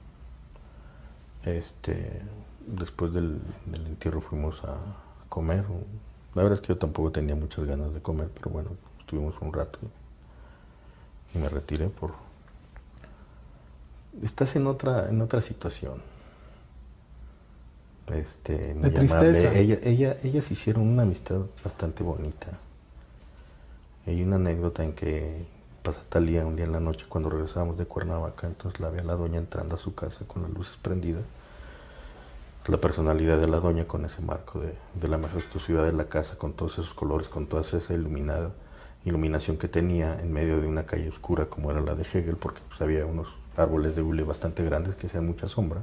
este, después del, del entierro fuimos a comer. La verdad es que yo tampoco tenía muchas ganas de comer, pero bueno, estuvimos un rato y, y me retiré por... Estás en otra, en otra situación. Este, muy de tristeza. Amable. Ella, ella, ellas hicieron una amistad bastante bonita. Hay una anécdota en que pasa Thalía un día en la noche cuando regresábamos de Cuernavaca, entonces la ve a la doña entrando a su casa con las luces prendidas. La personalidad de la doña con ese marco de, de la majestuosidad de la casa, con todos esos colores, con toda esa iluminada, iluminación que tenía en medio de una calle oscura como era la de Hegel, porque pues, había unos árboles de hule bastante grandes que hacían mucha sombra.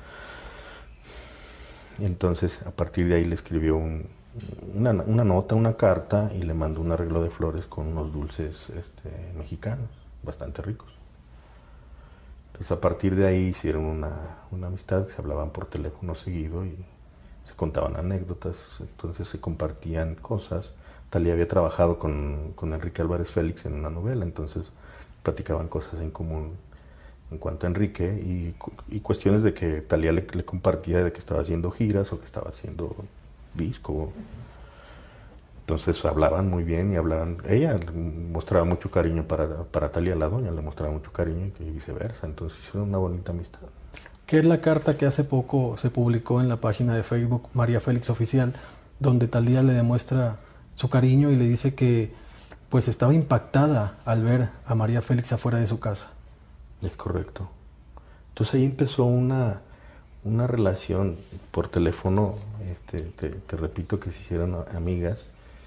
Y entonces a partir de ahí le escribió un, una, una nota, una carta, y le mandó un arreglo de flores con unos dulces este, mexicanos, bastante ricos. Entonces a partir de ahí hicieron una, una amistad, se hablaban por teléfono seguido y se contaban anécdotas, entonces se compartían cosas. Thalía había trabajado con, con Enrique Álvarez Félix en una novela, entonces platicaban cosas en común en cuanto a Enrique y, y cuestiones de que Thalía le, le compartía de que estaba haciendo giras o que estaba haciendo disco. Entonces hablaban muy bien y hablaban, ella mostraba mucho cariño para, para Thalía, la doña le mostraba mucho cariño y viceversa, entonces hicieron una bonita amistad. ¿Qué es la carta que hace poco se publicó en la página de Facebook María Félix Oficial, donde Thalía le demuestra su cariño y le dice que pues estaba impactada al ver a María Félix afuera de su casa? Es correcto. Entonces ahí empezó una, una relación por teléfono, este, te, te repito que se hicieron amigas.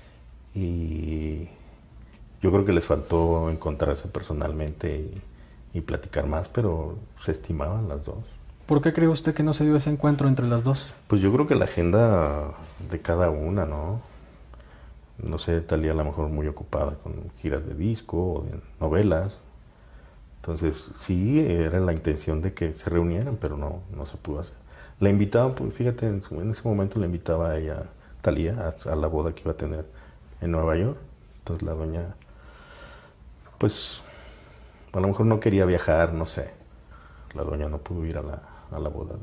Y yo creo que les faltó encontrarse personalmente y, y platicar más, pero se estimaban las dos. ¿Por qué cree usted que no se dio ese encuentro entre las dos? Pues yo creo que la agenda de cada una, ¿no? No sé, Thalía a lo mejor muy ocupada con giras de disco o de novelas. Entonces sí, era la intención de que se reunieran, pero no, no se pudo hacer. La invitaba, pues fíjate, en, su, en ese momento la invitaba a ella, Thalía, a, a la boda que iba a tener en Nueva York. Entonces la doña, pues, a lo mejor no quería viajar, no sé. La doña no pudo ir a la, a la boda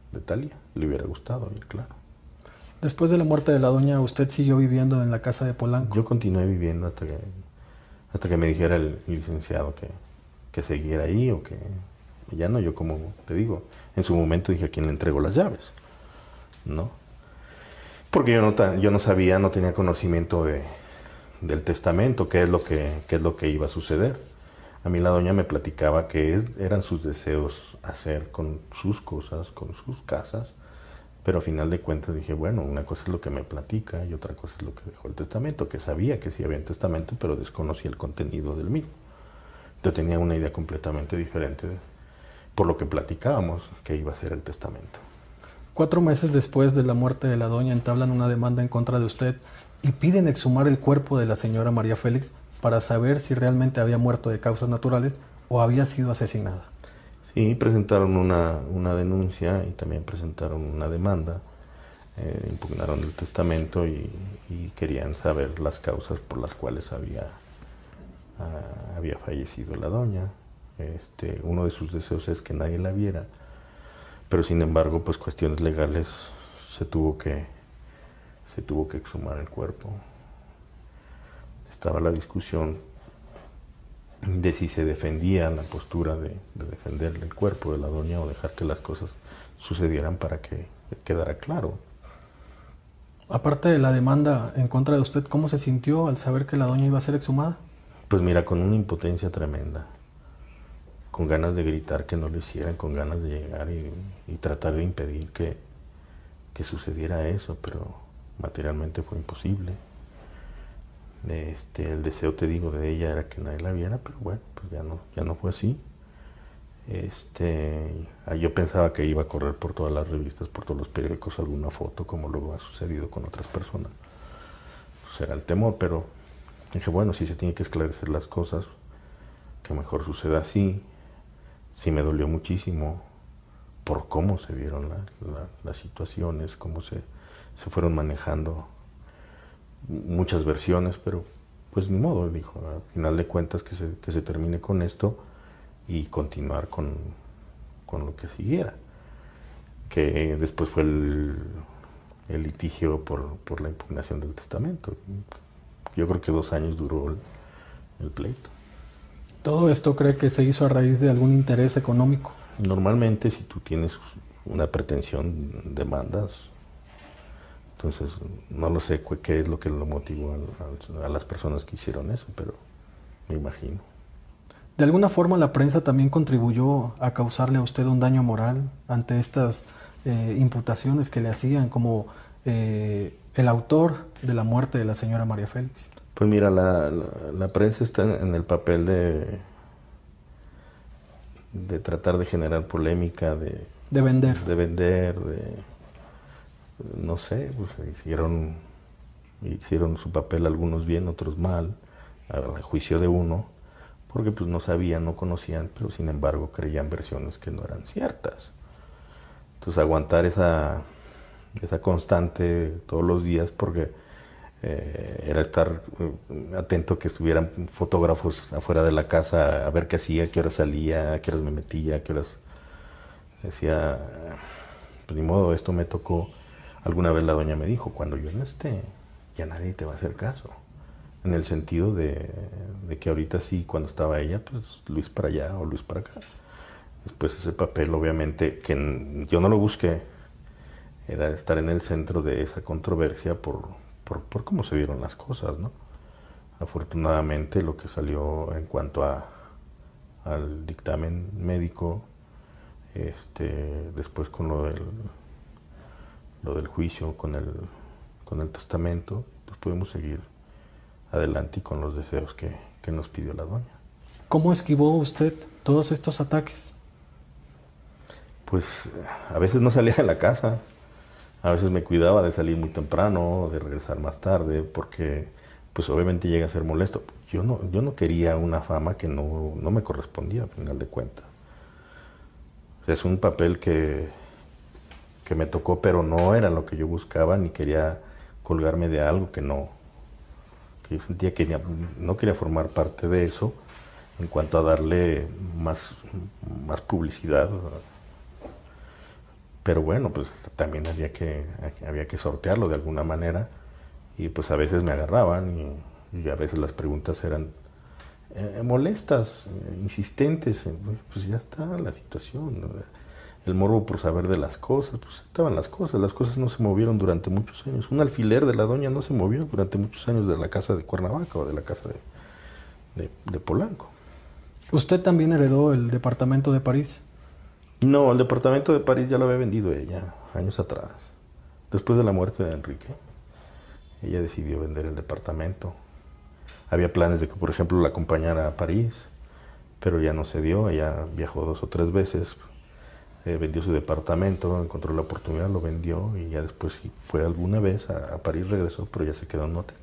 de Thalía. Le hubiera gustado ir, claro. Después de la muerte de la doña, ¿usted siguió viviendo en la casa de Polanco? Yo continué viviendo hasta que, hasta que me dijera el licenciado que, que siguiera ahí o que ya no. Yo, como le digo, en su momento dije a quién le entrego las llaves, ¿no? Porque yo no, yo no sabía, no tenía conocimiento de, del testamento, qué es lo que, qué es lo que iba a suceder. A mí la doña me platicaba que es, eran sus deseos hacer con sus cosas, con sus casas, pero al final de cuentas dije, bueno, una cosa es lo que me platica y otra cosa es lo que dejó el testamento, que sabía que sí había un testamento, pero desconocía el contenido del mismo. Yo tenía una idea completamente diferente de, por lo que platicábamos, que iba a ser el testamento. Cuatro meses después de la muerte de la doña, entablan una demanda en contra de usted y piden exhumar el cuerpo de la señora María Félix para saber si realmente había muerto de causas naturales o había sido asesinada. Sí, presentaron una, una denuncia y también presentaron una demanda, eh, impugnaron el testamento y, y querían saber las causas por las cuales había, uh, había fallecido la doña. Este, uno de sus deseos es que nadie la viera, pero sin embargo, pues cuestiones legales se tuvo que, se tuvo que exhumar el cuerpo. Estaba la discusión de si se defendía la postura de, de defender el cuerpo de la doña o dejar que las cosas sucedieran para que quedara claro. Aparte de la demanda en contra de usted, ¿cómo se sintió al saber que la doña iba a ser exhumada? Pues mira, con una impotencia tremenda, con ganas de gritar que no lo hicieran, con ganas de llegar y, y tratar de impedir que, que sucediera eso, pero materialmente fue imposible. Este, el deseo, te digo, de ella era que nadie la viera, pero bueno, pues ya no, ya no fue así. Este, yo pensaba que iba a correr por todas las revistas, por todos los periódicos, alguna foto, como luego ha sucedido con otras personas. Pues era el temor, pero dije, bueno, si se tiene que esclarecer las cosas, que mejor suceda así. Sí me dolió muchísimo por cómo se vieron la, la, las situaciones, cómo se, se fueron manejando muchas versiones, pero pues ni modo, dijo, al final de cuentas que se, que se termine con esto y continuar con, con lo que siguiera, que después fue el, el litigio por, por la impugnación del testamento. Yo creo que dos años duró el, el pleito. ¿Todo esto cree que se hizo a raíz de algún interés económico? Normalmente, si tú tienes una pretensión, demandas. Entonces, no lo sé qué es lo que lo motivó a, a, a las personas que hicieron eso, pero me imagino. ¿De alguna forma la prensa también contribuyó a causarle a usted un daño moral ante estas eh, imputaciones que le hacían como eh, el autor de la muerte de la señora María Félix? Pues mira, la, la, la prensa está en el papel de, de tratar de generar polémica, de, de vender. De vender, de, no sé, pues hicieron, hicieron su papel algunos bien, otros mal, a juicio de uno, porque pues no sabían, no conocían, pero sin embargo creían versiones que no eran ciertas. Entonces aguantar esa, esa constante todos los días, porque Eh, era estar eh, atento que estuvieran fotógrafos afuera de la casa a ver qué hacía, qué horas salía, qué horas me metía, qué horas decía, pues ni modo, esto me tocó. Alguna vez la doña me dijo, cuando yo no esté, ya nadie te va a hacer caso, en el sentido de, de que ahorita sí, cuando estaba ella, pues Luis para allá o Luis para acá. Después ese papel, obviamente, que yo no lo busqué, era estar en el centro de esa controversia por Por, por cómo se dieron las cosas, ¿no? Afortunadamente lo que salió en cuanto a, al dictamen médico, este, después con lo del, lo del juicio, con el, con el testamento, pues pudimos seguir adelante y con los deseos que, que nos pidió la doña. ¿Cómo esquivó usted todos estos ataques? Pues a veces no salía de la casa. A veces me cuidaba de salir muy temprano, de regresar más tarde, porque pues obviamente llega a ser molesto. Yo no, yo no quería una fama que no, no me correspondía, al final de cuentas. O sea, es un papel que, que me tocó, pero no era lo que yo buscaba, ni quería colgarme de algo que no, que yo sentía que no quería formar parte de eso, en cuanto a darle más, más publicidad. Pero bueno, pues también había que, había que sortearlo de alguna manera. Y pues a veces me agarraban y, y a veces las preguntas eran eh, molestas, eh, insistentes. Eh, pues ya está la situación, ¿no? El morbo por saber de las cosas, pues estaban las cosas. Las cosas no se movieron durante muchos años. Un alfiler de la doña no se movió durante muchos años de la casa de Cuernavaca o de la casa de, de, de Polanco. ¿Usted también heredó el departamento de París? No, el departamento de París ya lo había vendido ella años atrás. Después de la muerte de Enrique, ella decidió vender el departamento. Había planes de que, por ejemplo, la acompañara a París, pero ya no se dio. Ella viajó dos o tres veces, eh, vendió su departamento, encontró la oportunidad, lo vendió y ya después fue alguna vez a, a París, regresó, pero ya se quedó en un hotel.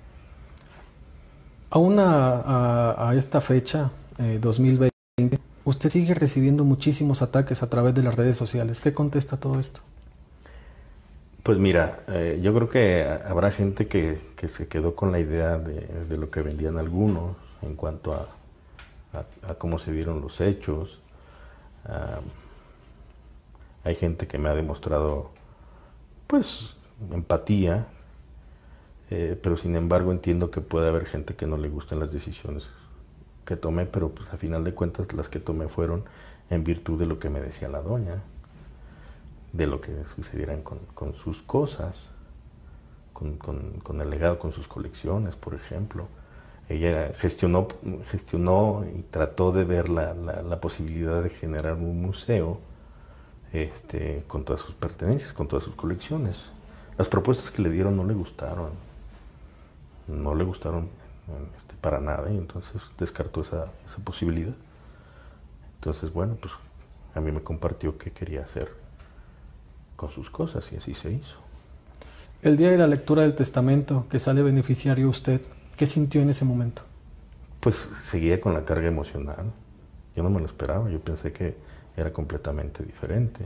Aún a, a, a esta fecha, eh, dos mil veinte, usted sigue recibiendo muchísimos ataques a través de las redes sociales. ¿Qué contesta todo esto? Pues mira, eh, yo creo que habrá gente que, que se quedó con la idea de, de lo que vendían algunos en cuanto a, a, a cómo se dieron los hechos. Uh, hay gente que me ha demostrado, pues, empatía, eh, pero sin embargo entiendo que puede haber gente que no le gusten las decisiones que tomé, pero pues a final de cuentas las que tomé fueron en virtud de lo que me decía la doña, de lo que sucedieran con, con sus cosas, con, con, con el legado, con sus colecciones, por ejemplo. Ella gestionó, gestionó y trató de ver la, la, la posibilidad de generar un museo este, con todas sus pertenencias, con todas sus colecciones. Las propuestas que le dieron no le gustaron, no le gustaron este, para nada, y entonces descartó esa, esa posibilidad. Entonces, bueno, pues a mí me compartió qué quería hacer con sus cosas y así se hizo. El día de la lectura del testamento, que sale beneficiario usted, ¿qué sintió en ese momento? Pues seguía con la carga emocional. Yo no me lo esperaba, yo pensé que era completamente diferente.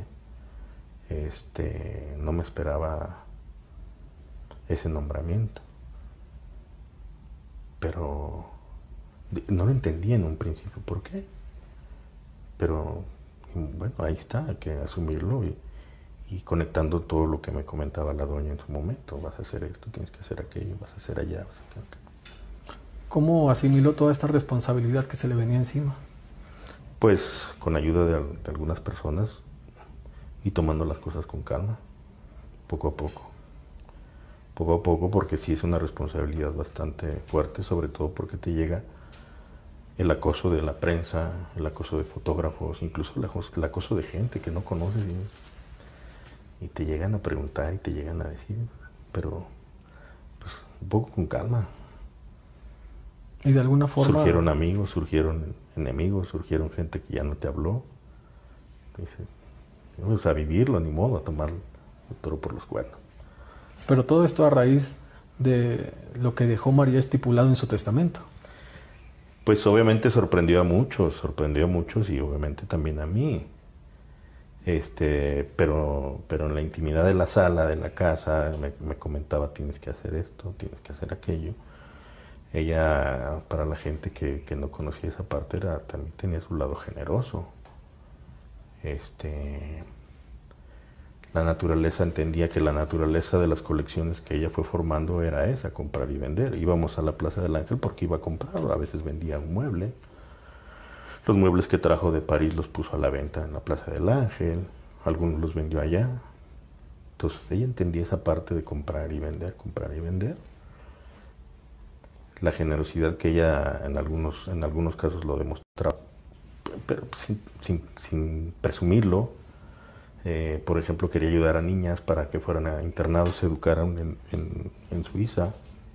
Este, no me esperaba ese nombramiento. Pero no lo entendía en un principio por qué. Pero bueno, ahí está, hay que asumirlo y, y conectando todo lo que me comentaba la doña en su momento. Vas a hacer esto, tienes que hacer aquello, vas a hacer allá, vas a hacer aquello. ¿Cómo asimiló toda esta responsabilidad que se le venía encima? Pues con ayuda de, de algunas personas y tomando las cosas con calma, poco a poco. Poco a poco, porque sí es una responsabilidad bastante fuerte, sobre todo porque te llega el acoso de la prensa, el acoso de fotógrafos, incluso el acoso, el acoso de gente que no conoces y, y te llegan a preguntar y te llegan a decir, pero pues un poco con calma. Y de alguna forma... Surgieron amigos, surgieron enemigos, surgieron gente que ya no te habló. Dice, pues a vivirlo, ni modo, a tomar el toro por los cuernos. Pero todo esto a raíz de lo que dejó María estipulado en su testamento. Pues obviamente sorprendió a muchos, sorprendió a muchos y obviamente también a mí. Este, pero, pero en la intimidad de la sala, de la casa, me, me comentaba, tienes que hacer esto, tienes que hacer aquello. Ella, para la gente que, que no conocía esa parte, era, también tenía su lado generoso. Este, la naturaleza, entendía que la naturaleza de las colecciones que ella fue formando era esa, comprar y vender. Íbamos a la Plaza del Ángel porque iba a comprar, a veces vendía un mueble. Los muebles que trajo de París los puso a la venta en la Plaza del Ángel, algunos los vendió allá. Entonces ella entendía esa parte de comprar y vender, comprar y vender. La generosidad que ella en algunos, en algunos casos lo demostraba, pero sin, sin, sin presumirlo. Eh, por ejemplo, quería ayudar a niñas para que fueran a internados, se educaran en, en, en Suiza.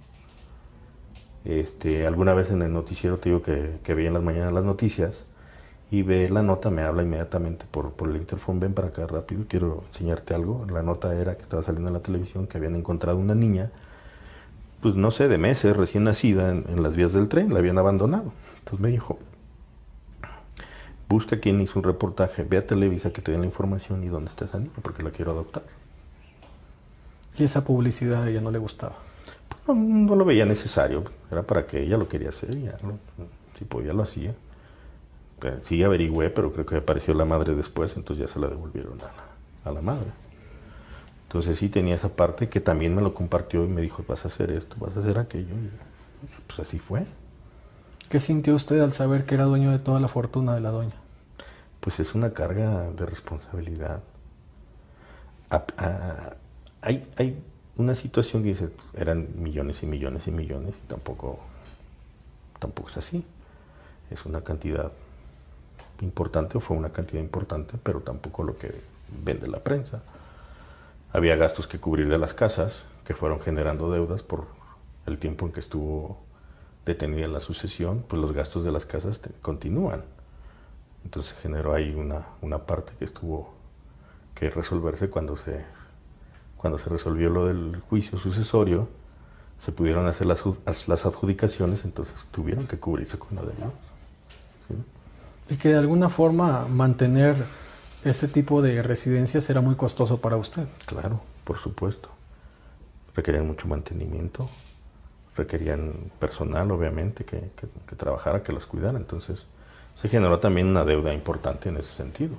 Este, alguna vez en el noticiero, te digo que, que veía en las mañanas las noticias y ve la nota, me habla inmediatamente por, por el interfón, ven para acá rápido, quiero enseñarte algo. La nota era que estaba saliendo en la televisión que habían encontrado una niña, pues no sé, de meses, recién nacida en, en las vías del tren, la habían abandonado. Entonces me dijo, busca quien hizo un reportaje, ve a Televisa que te den la información y dónde está esa niña, porque la quiero adoptar. Y esa publicidad a ella no le gustaba. Pues no, no lo veía necesario, era para que ella lo quería hacer, ya lo, si podía lo hacía. Pero sí averigüé, pero creo que apareció la madre después, entonces ya se la devolvieron a la, a la madre. Entonces sí tenía esa parte que también me lo compartió y me dijo, vas a hacer esto, vas a hacer aquello. Y pues así fue. ¿Qué sintió usted al saber que era dueño de toda la fortuna de la doña? Pues es una carga de responsabilidad. A, a, hay, hay una situación que dice, eran millones y millones y millones, y tampoco, tampoco es así. Es una cantidad importante, o fue una cantidad importante, pero tampoco lo que vende la prensa. Había gastos que cubrir de las casas, que fueron generando deudas por el tiempo en que estuvo detenida la sucesión, pues los gastos de las casas te, continúan. Entonces generó ahí una, una parte que estuvo que resolverse cuando se, cuando se resolvió lo del juicio sucesorio, se pudieron hacer las, las adjudicaciones, entonces tuvieron que cubrirse con la deuda. ¿Sí? Y que de alguna forma mantener ese tipo de residencias era muy costoso para usted. Claro, por supuesto. Requerían mucho mantenimiento, requerían personal, obviamente, que, que, que trabajara, que los cuidara. Entonces, se generó también una deuda importante en ese sentido.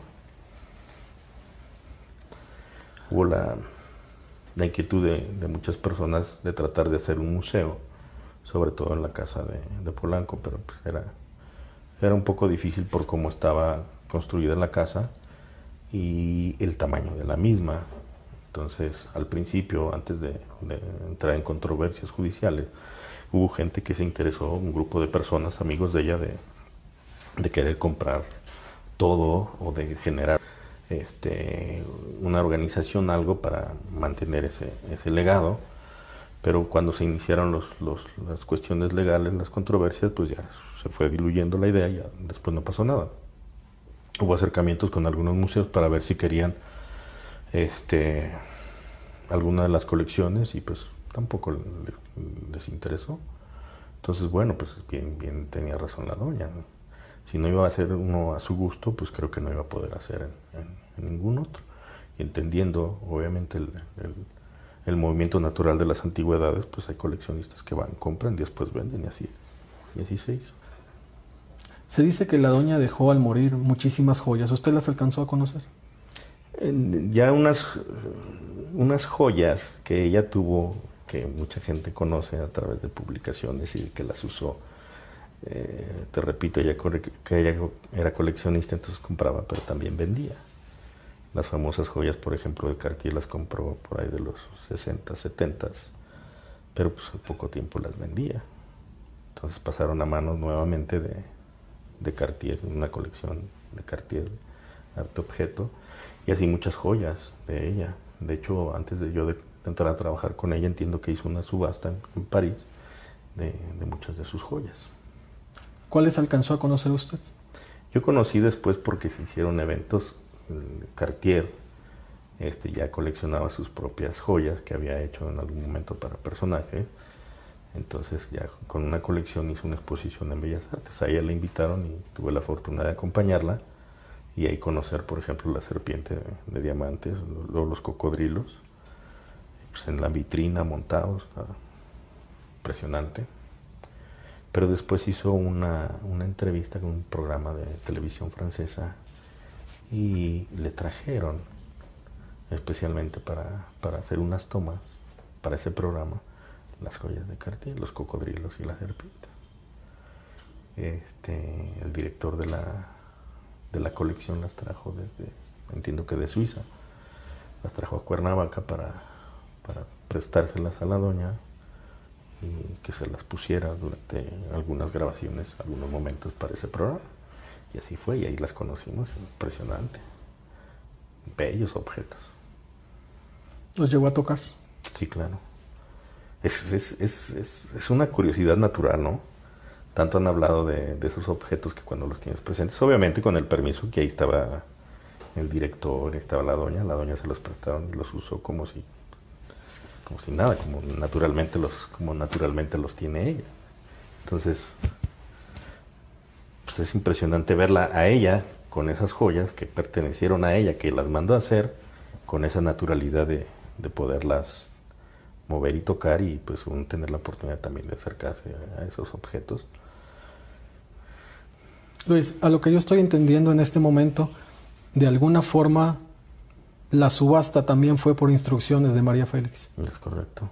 Hubo la, la inquietud de, de muchas personas de tratar de hacer un museo, sobre todo en la casa de, de Polanco, pero pues era, era un poco difícil por cómo estaba construida la casa y el tamaño de la misma. Entonces, al principio, antes de, de entrar en controversias judiciales, hubo gente que se interesó, un grupo de personas, amigos de ella, de, de querer comprar todo o de generar este, una organización, algo para mantener ese, ese legado. Pero cuando se iniciaron los, los, las cuestiones legales, las controversias, pues ya se fue diluyendo la idea y ya después no pasó nada. Hubo acercamientos con algunos museos para ver si querían este, alguna de las colecciones y pues tampoco les, les interesó. Entonces, bueno, pues bien, bien tenía razón la doña, ¿no? Si no iba a hacer uno a su gusto, pues creo que no iba a poder hacer en, en, en ningún otro. Y entendiendo, obviamente, el, el, el movimiento natural de las antigüedades, pues hay coleccionistas que van, compran y después venden y así, y así se hizo. Se dice que la doña dejó al morir muchísimas joyas. ¿Usted las alcanzó a conocer? Ya unas, unas joyas que ella tuvo, que mucha gente conoce a través de publicaciones y que las usó. Eh, te repito, ella, que ella era coleccionista, entonces compraba, pero también vendía. Las famosas joyas, por ejemplo, de Cartier las compró por ahí de los sesenta, setenta, pero pues en poco tiempo las vendía. Entonces pasaron a manos nuevamente de, de Cartier, una colección de Cartier, arte objeto, y así muchas joyas de ella. De hecho, antes de yo de entrar a trabajar con ella, entiendo que hizo una subasta en, en París de, de muchas de sus joyas. ¿Cuáles alcanzó a conocer usted? Yo conocí después porque se hicieron eventos. Cartier este, ya coleccionaba sus propias joyas que había hecho en algún momento para personajes. Entonces ya con una colección hizo una exposición en Bellas Artes. A ella la invitaron y tuve la fortuna de acompañarla y ahí conocer, por ejemplo, la serpiente de, de diamantes, los, los cocodrilos, pues en la vitrina montados, impresionante. Pero después hizo una, una entrevista con un programa de televisión francesa y le trajeron especialmente para, para hacer unas tomas para ese programa las joyas de Cartier, los cocodrilos y la serpiente. Este, el director de la, de la colección las trajo desde, entiendo que de Suiza, las trajo a Cuernavaca para, para prestárselas a la doña y que se las pusiera durante algunas grabaciones, algunos momentos para ese programa. Y así fue, y ahí las conocimos, impresionante. Bellos objetos. ¿Los llegó a tocar? Sí, claro. Es, es, es, es, es una curiosidad natural, ¿no? Tanto han hablado de, de esos objetos que cuando los tienes presentes, obviamente con el permiso que ahí estaba el director, estaba la doña, la doña se los prestaron y los usó como si, como si nada, como naturalmente los, como naturalmente los tiene ella. Entonces, pues es impresionante verla a ella con esas joyas que pertenecieron a ella, que las mandó a hacer, con esa naturalidad de, de poderlas mover y tocar y pues uno tener la oportunidad también de acercarse a esos objetos. Luis, a lo que yo estoy entendiendo en este momento, de alguna forma La subasta también fue por instrucciones de María Félix. Es correcto.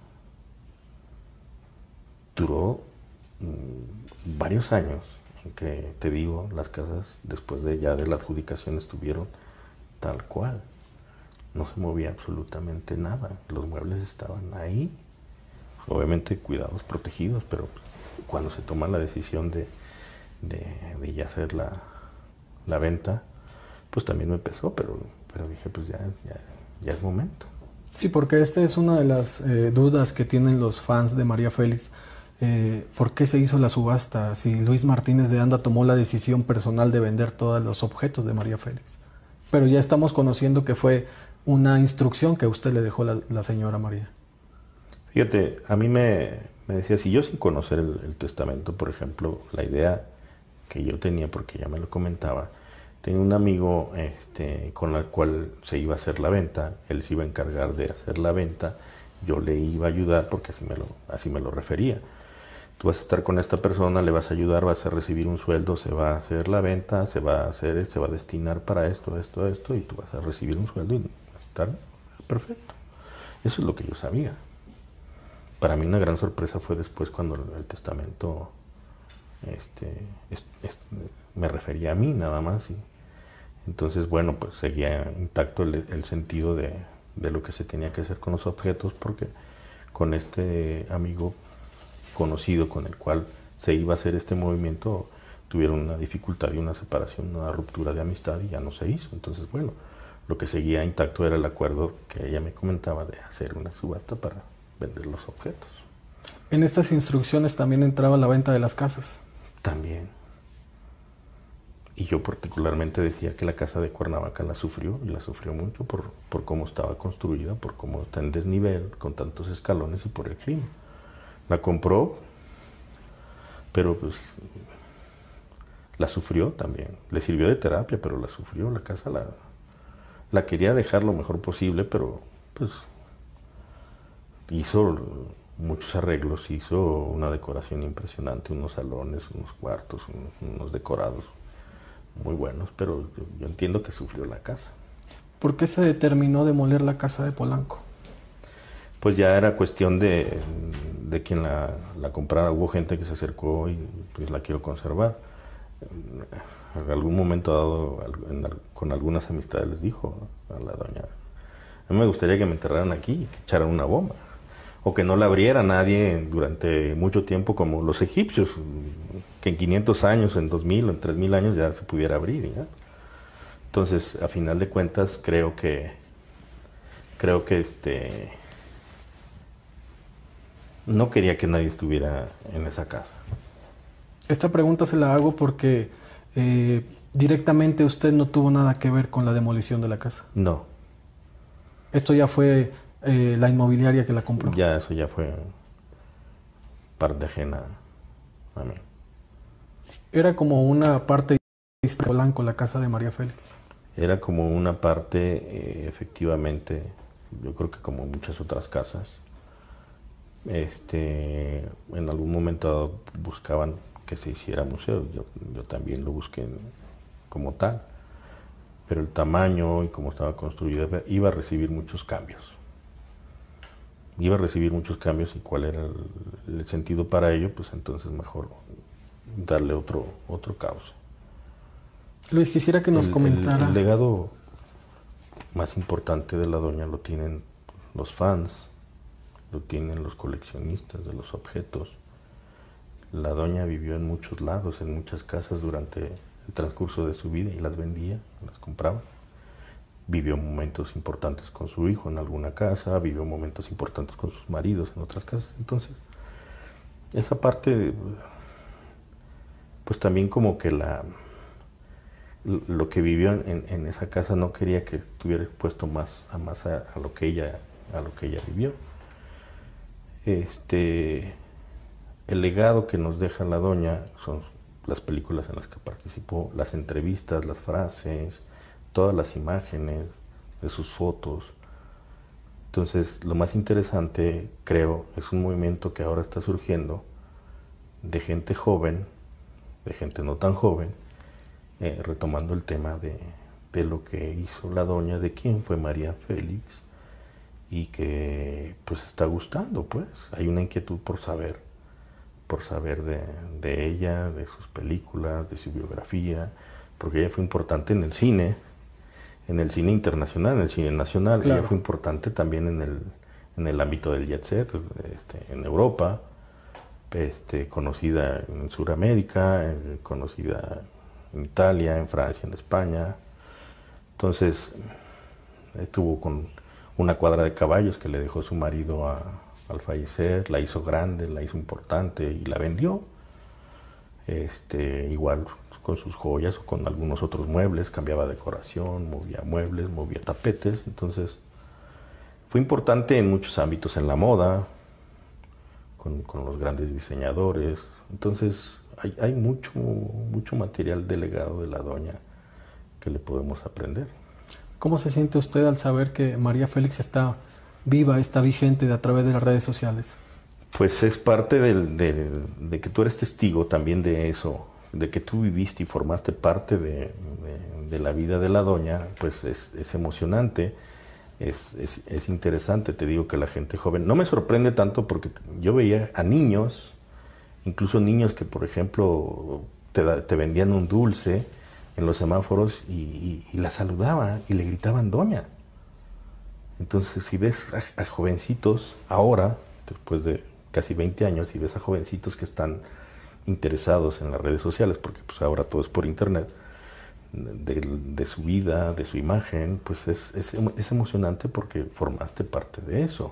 Duró mmm, varios años en que, te digo, las casas después de ya de la adjudicación estuvieron tal cual. No se movía absolutamente nada. Los muebles estaban ahí. Obviamente cuidados, protegidos, pero cuando se toma la decisión de, de, de ya hacer la, la venta, pues también me pesó, pero, pero dije, pues ya, ya, ya es momento. Sí, porque esta es una de las eh, dudas que tienen los fans de María Félix. Eh, ¿Por qué se hizo la subasta si Luis Martínez de Anda tomó la decisión personal de vender todos los objetos de María Félix? Pero ya estamos conociendo que fue una instrucción que usted le dejó la, la señora María. Fíjate, a mí me, me decía, si yo sin conocer el, el testamento, por ejemplo, la idea que yo tenía, porque ya me lo comentaba, tenía un amigo este, con el cual se iba a hacer la venta, él se iba a encargar de hacer la venta, yo le iba a ayudar porque así me lo, así me lo refería. Tú vas a estar con esta persona, le vas a ayudar, vas a recibir un sueldo, se va a hacer la venta, se va a hacer, se va a destinar para esto, esto, esto, y tú vas a recibir un sueldo y vas a estar perfecto. Eso es lo que yo sabía. Para mí una gran sorpresa fue después cuando el testamento este, es, es, me refería a mí nada más. Y entonces, bueno, pues seguía intacto el, el sentido de, de lo que se tenía que hacer con los objetos, porque con este amigo conocido con el cual se iba a hacer este movimiento, tuvieron una dificultad y una separación, una ruptura de amistad y ya no se hizo. Entonces, bueno, lo que seguía intacto era el acuerdo que ella me comentaba de hacer una subasta para vender los objetos. En estas instrucciones también entraba la venta de las casas. También. Y yo particularmente decía que la casa de Cuernavaca la sufrió, y la sufrió mucho por, por cómo estaba construida, por cómo está en desnivel, con tantos escalones y por el clima. La compró, pero pues la sufrió también. Le sirvió de terapia, pero la sufrió. La casa la, la quería dejar lo mejor posible, pero pues hizo muchos arreglos, hizo una decoración impresionante, unos salones, unos cuartos, unos, unos decorados muy buenos, pero yo, yo entiendo que sufrió la casa. ¿Por qué se determinó demoler la casa de Polanco? Pues ya era cuestión de, de quien la, la comprara. Hubo gente que se acercó y pues la quiero conservar. En algún momento dado, en, con algunas amistades les dijo a la doña, a mí me gustaría que me enterraran aquí y que echaran una bomba, o que no la abriera nadie durante mucho tiempo como los egipcios, que en quinientos años, en dos mil o en tres mil años ya se pudiera abrir, ¿ya? Entonces, a final de cuentas, creo que creo que este no quería que nadie estuviera en esa casa. Esta pregunta se la hago porque eh, directamente usted no tuvo nada que ver con la demolición de la casa. No. Esto ya fue eh, la inmobiliaria que la compró. Ya, eso ya fue parte ajena a mí. Era como una parte de Polanco, la casa de María Félix. Era como una parte, eh, efectivamente, yo creo que como muchas otras casas, este, en algún momento buscaban que se hiciera museo. Yo, yo también lo busqué como tal, pero el tamaño y cómo estaba construida iba a recibir muchos cambios. Iba a recibir muchos cambios, y cuál era el, el sentido para ello, pues entonces mejor darle otro, otro cauce. Luis, quisiera que nos el, comentara... El, el legado más importante de la doña lo tienen los fans, lo tienen los coleccionistas de los objetos. La doña vivió en muchos lados, en muchas casas durante el transcurso de su vida, y las vendía, las compraba. Vivió momentos importantes con su hijo en alguna casa, vivió momentos importantes con sus maridos en otras casas. Entonces, esa parte, pues también como que la, lo que vivió en, en esa casa no quería que estuviera expuesto más a más a, a lo que ella, a lo que ella vivió. Este, el legado que nos deja la doña son las películas en las que participó, las entrevistas, las frases, todas las imágenes de sus fotos. Entonces, lo más interesante, creo, es un movimiento que ahora está surgiendo de gente joven, de gente no tan joven, eh, retomando el tema de, de lo que hizo la doña, de quién fue María Félix, y que pues está gustando, pues. Hay una inquietud por saber, por saber de, de ella, de sus películas, de su biografía, porque ella fue importante en el cine, en el cine internacional, en el cine nacional. Claro. Ella fue importante también en el, en el ámbito del jet set, este, en Europa, este, conocida en Sudamérica, eh, conocida en Italia, en Francia, en España. Entonces, estuvo con una cuadra de caballos que le dejó su marido a, al fallecer, la hizo grande, la hizo importante y la vendió. Este, igual con sus joyas o con algunos otros muebles, cambiaba decoración, movía muebles, movía tapetes. Entonces, fue importante en muchos ámbitos, en la moda, con, con los grandes diseñadores. Entonces, hay, hay mucho, mucho material de legado de la doña que le podemos aprender. ¿Cómo se siente usted al saber que María Félix está viva, está vigente a través de las redes sociales? Pues es parte del, del, de que tú eres testigo también de eso, de que tú viviste y formaste parte de, de, de la vida de la doña. Pues es, es emocionante, es, es, es interesante. Te digo que la gente joven, no me sorprende tanto porque yo veía a niños, incluso niños que por ejemplo te, da, te vendían un dulce en los semáforos y, y, y la saludaban y le gritaban doña. Entonces, si ves a, a jovencitos ahora, después de casi veinte años, y ves a jovencitos que están interesados en las redes sociales, porque pues ahora todo es por internet, de, de su vida, de su imagen, pues es, es, es emocionante porque formaste parte de eso.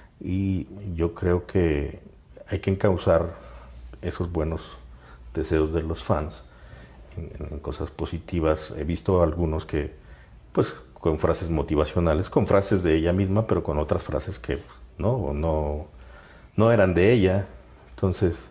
Y yo creo que hay que encauzar esos buenos deseos de los fans en, en cosas positivas. He visto algunos que, pues, con frases motivacionales, con frases de ella misma, pero con otras frases que no, no, no eran de ella. Entonces,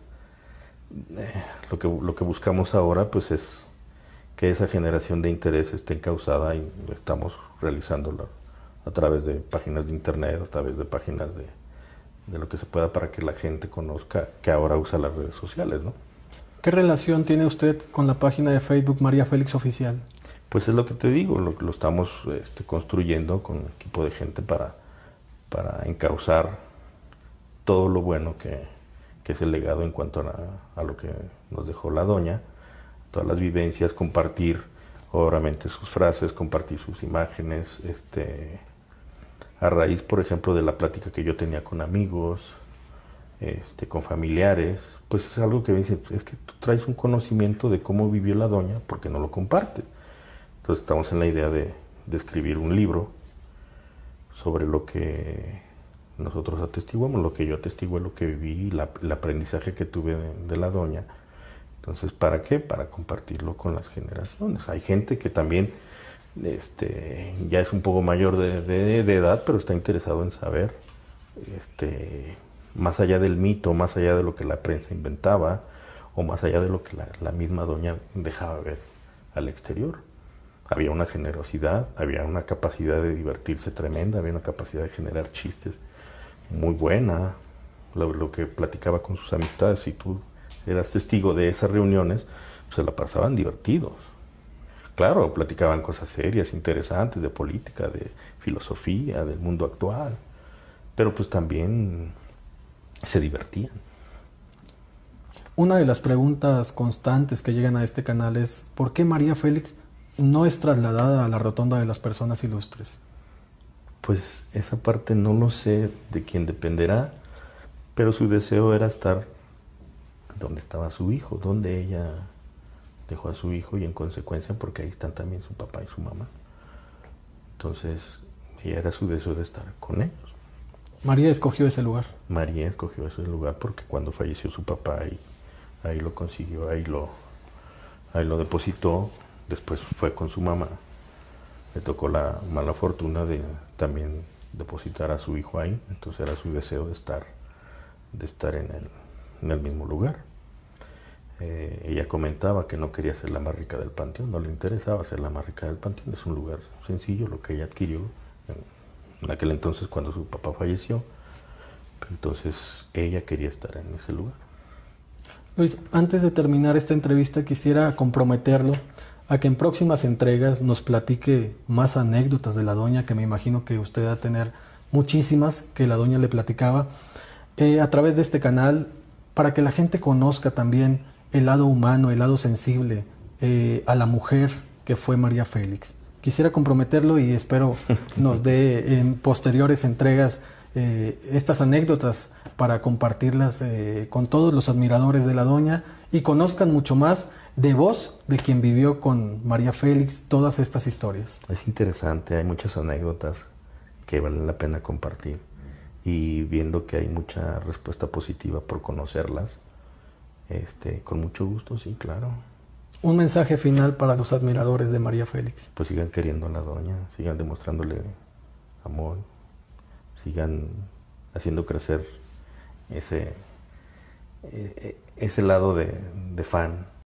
eh, lo que, lo que buscamos ahora, pues, es que esa generación de interés esté encauzada, y estamos realizándolo a través de páginas de internet, a través de páginas de, de lo que se pueda, para que la gente conozca que ahora usa las redes sociales, ¿no? ¿Qué relación tiene usted con la página de Facebook María Félix Oficial? Pues es lo que te digo, lo, lo estamos este, construyendo con un equipo de gente para, para encauzar todo lo bueno que, que es el legado en cuanto a, a lo que nos dejó la doña, todas las vivencias, compartir obviamente sus frases, compartir sus imágenes, este, a raíz, por ejemplo, de la plática que yo tenía con amigos, este, con familiares, pues es algo que me dice, es que tú traes un conocimiento de cómo vivió la doña, porque no lo compartes. Entonces estamos en la idea de, de escribir un libro sobre lo que nosotros atestiguamos, lo que yo atestigué, lo que viví, la, el aprendizaje que tuve de, de la doña. Entonces, ¿para qué? Para compartirlo con las generaciones. Hay gente que también este, ya es un poco mayor de, de, de edad, pero está interesado en saber, este, más allá del mito, más allá de lo que la prensa inventaba, o más allá de lo que la, la misma doña dejaba ver al exterior. Había una generosidad, había una capacidad de divertirse tremenda, había una capacidad de generar chistes muy buena. Lo, lo que platicaba con sus amistades, si tú eras testigo de esas reuniones, pues se la pasaban divertidos. Claro, platicaban cosas serias, interesantes, de política, de filosofía, del mundo actual, pero pues también se divertían. Una de las preguntas constantes que llegan a este canal es ¿por qué María Félix no es trasladada a la rotonda de las personas ilustres? Pues esa parte no lo sé de quién dependerá, pero su deseo era estar donde estaba su hijo, donde ella dejó a su hijo, y en consecuencia porque ahí están también su papá y su mamá. Entonces, ella era su deseo de estar con ellos. María escogió ese lugar. María escogió ese lugar porque cuando falleció su papá ahí, ahí lo consiguió, ahí lo, ahí lo depositó. Después fue con su mamá. Le tocó la mala fortuna de también depositar a su hijo ahí. Entonces era su deseo de estar, de estar en el, en el mismo lugar. Eh, ella comentaba que no quería ser la más rica del panteón, no le interesaba ser la más rica del panteón. Es un lugar sencillo, lo que ella adquirió en, en aquel entonces cuando su papá falleció. Entonces ella quería estar en ese lugar. Luis, antes de terminar esta entrevista quisiera comprometerlo a que en próximas entregas nos platique más anécdotas de la doña, que me imagino que usted va a tener muchísimas que la doña le platicaba, eh, a través de este canal, para que la gente conozca también el lado humano, el lado sensible eh, a la mujer que fue María Félix. Quisiera comprometerlo y espero nos dé en posteriores entregas eh, estas anécdotas para compartirlas eh, con todos los admiradores de la doña y conozcan mucho más de voz de quien vivió con María Félix todas estas historias. Es interesante, hay muchas anécdotas que valen la pena compartir, y viendo que hay mucha respuesta positiva por conocerlas, este, con mucho gusto, sí, claro. Un mensaje final para los admiradores de María Félix. Pues sigan queriendo a la doña, sigan demostrándole amor, sigan haciendo crecer ese, ese lado de, de fan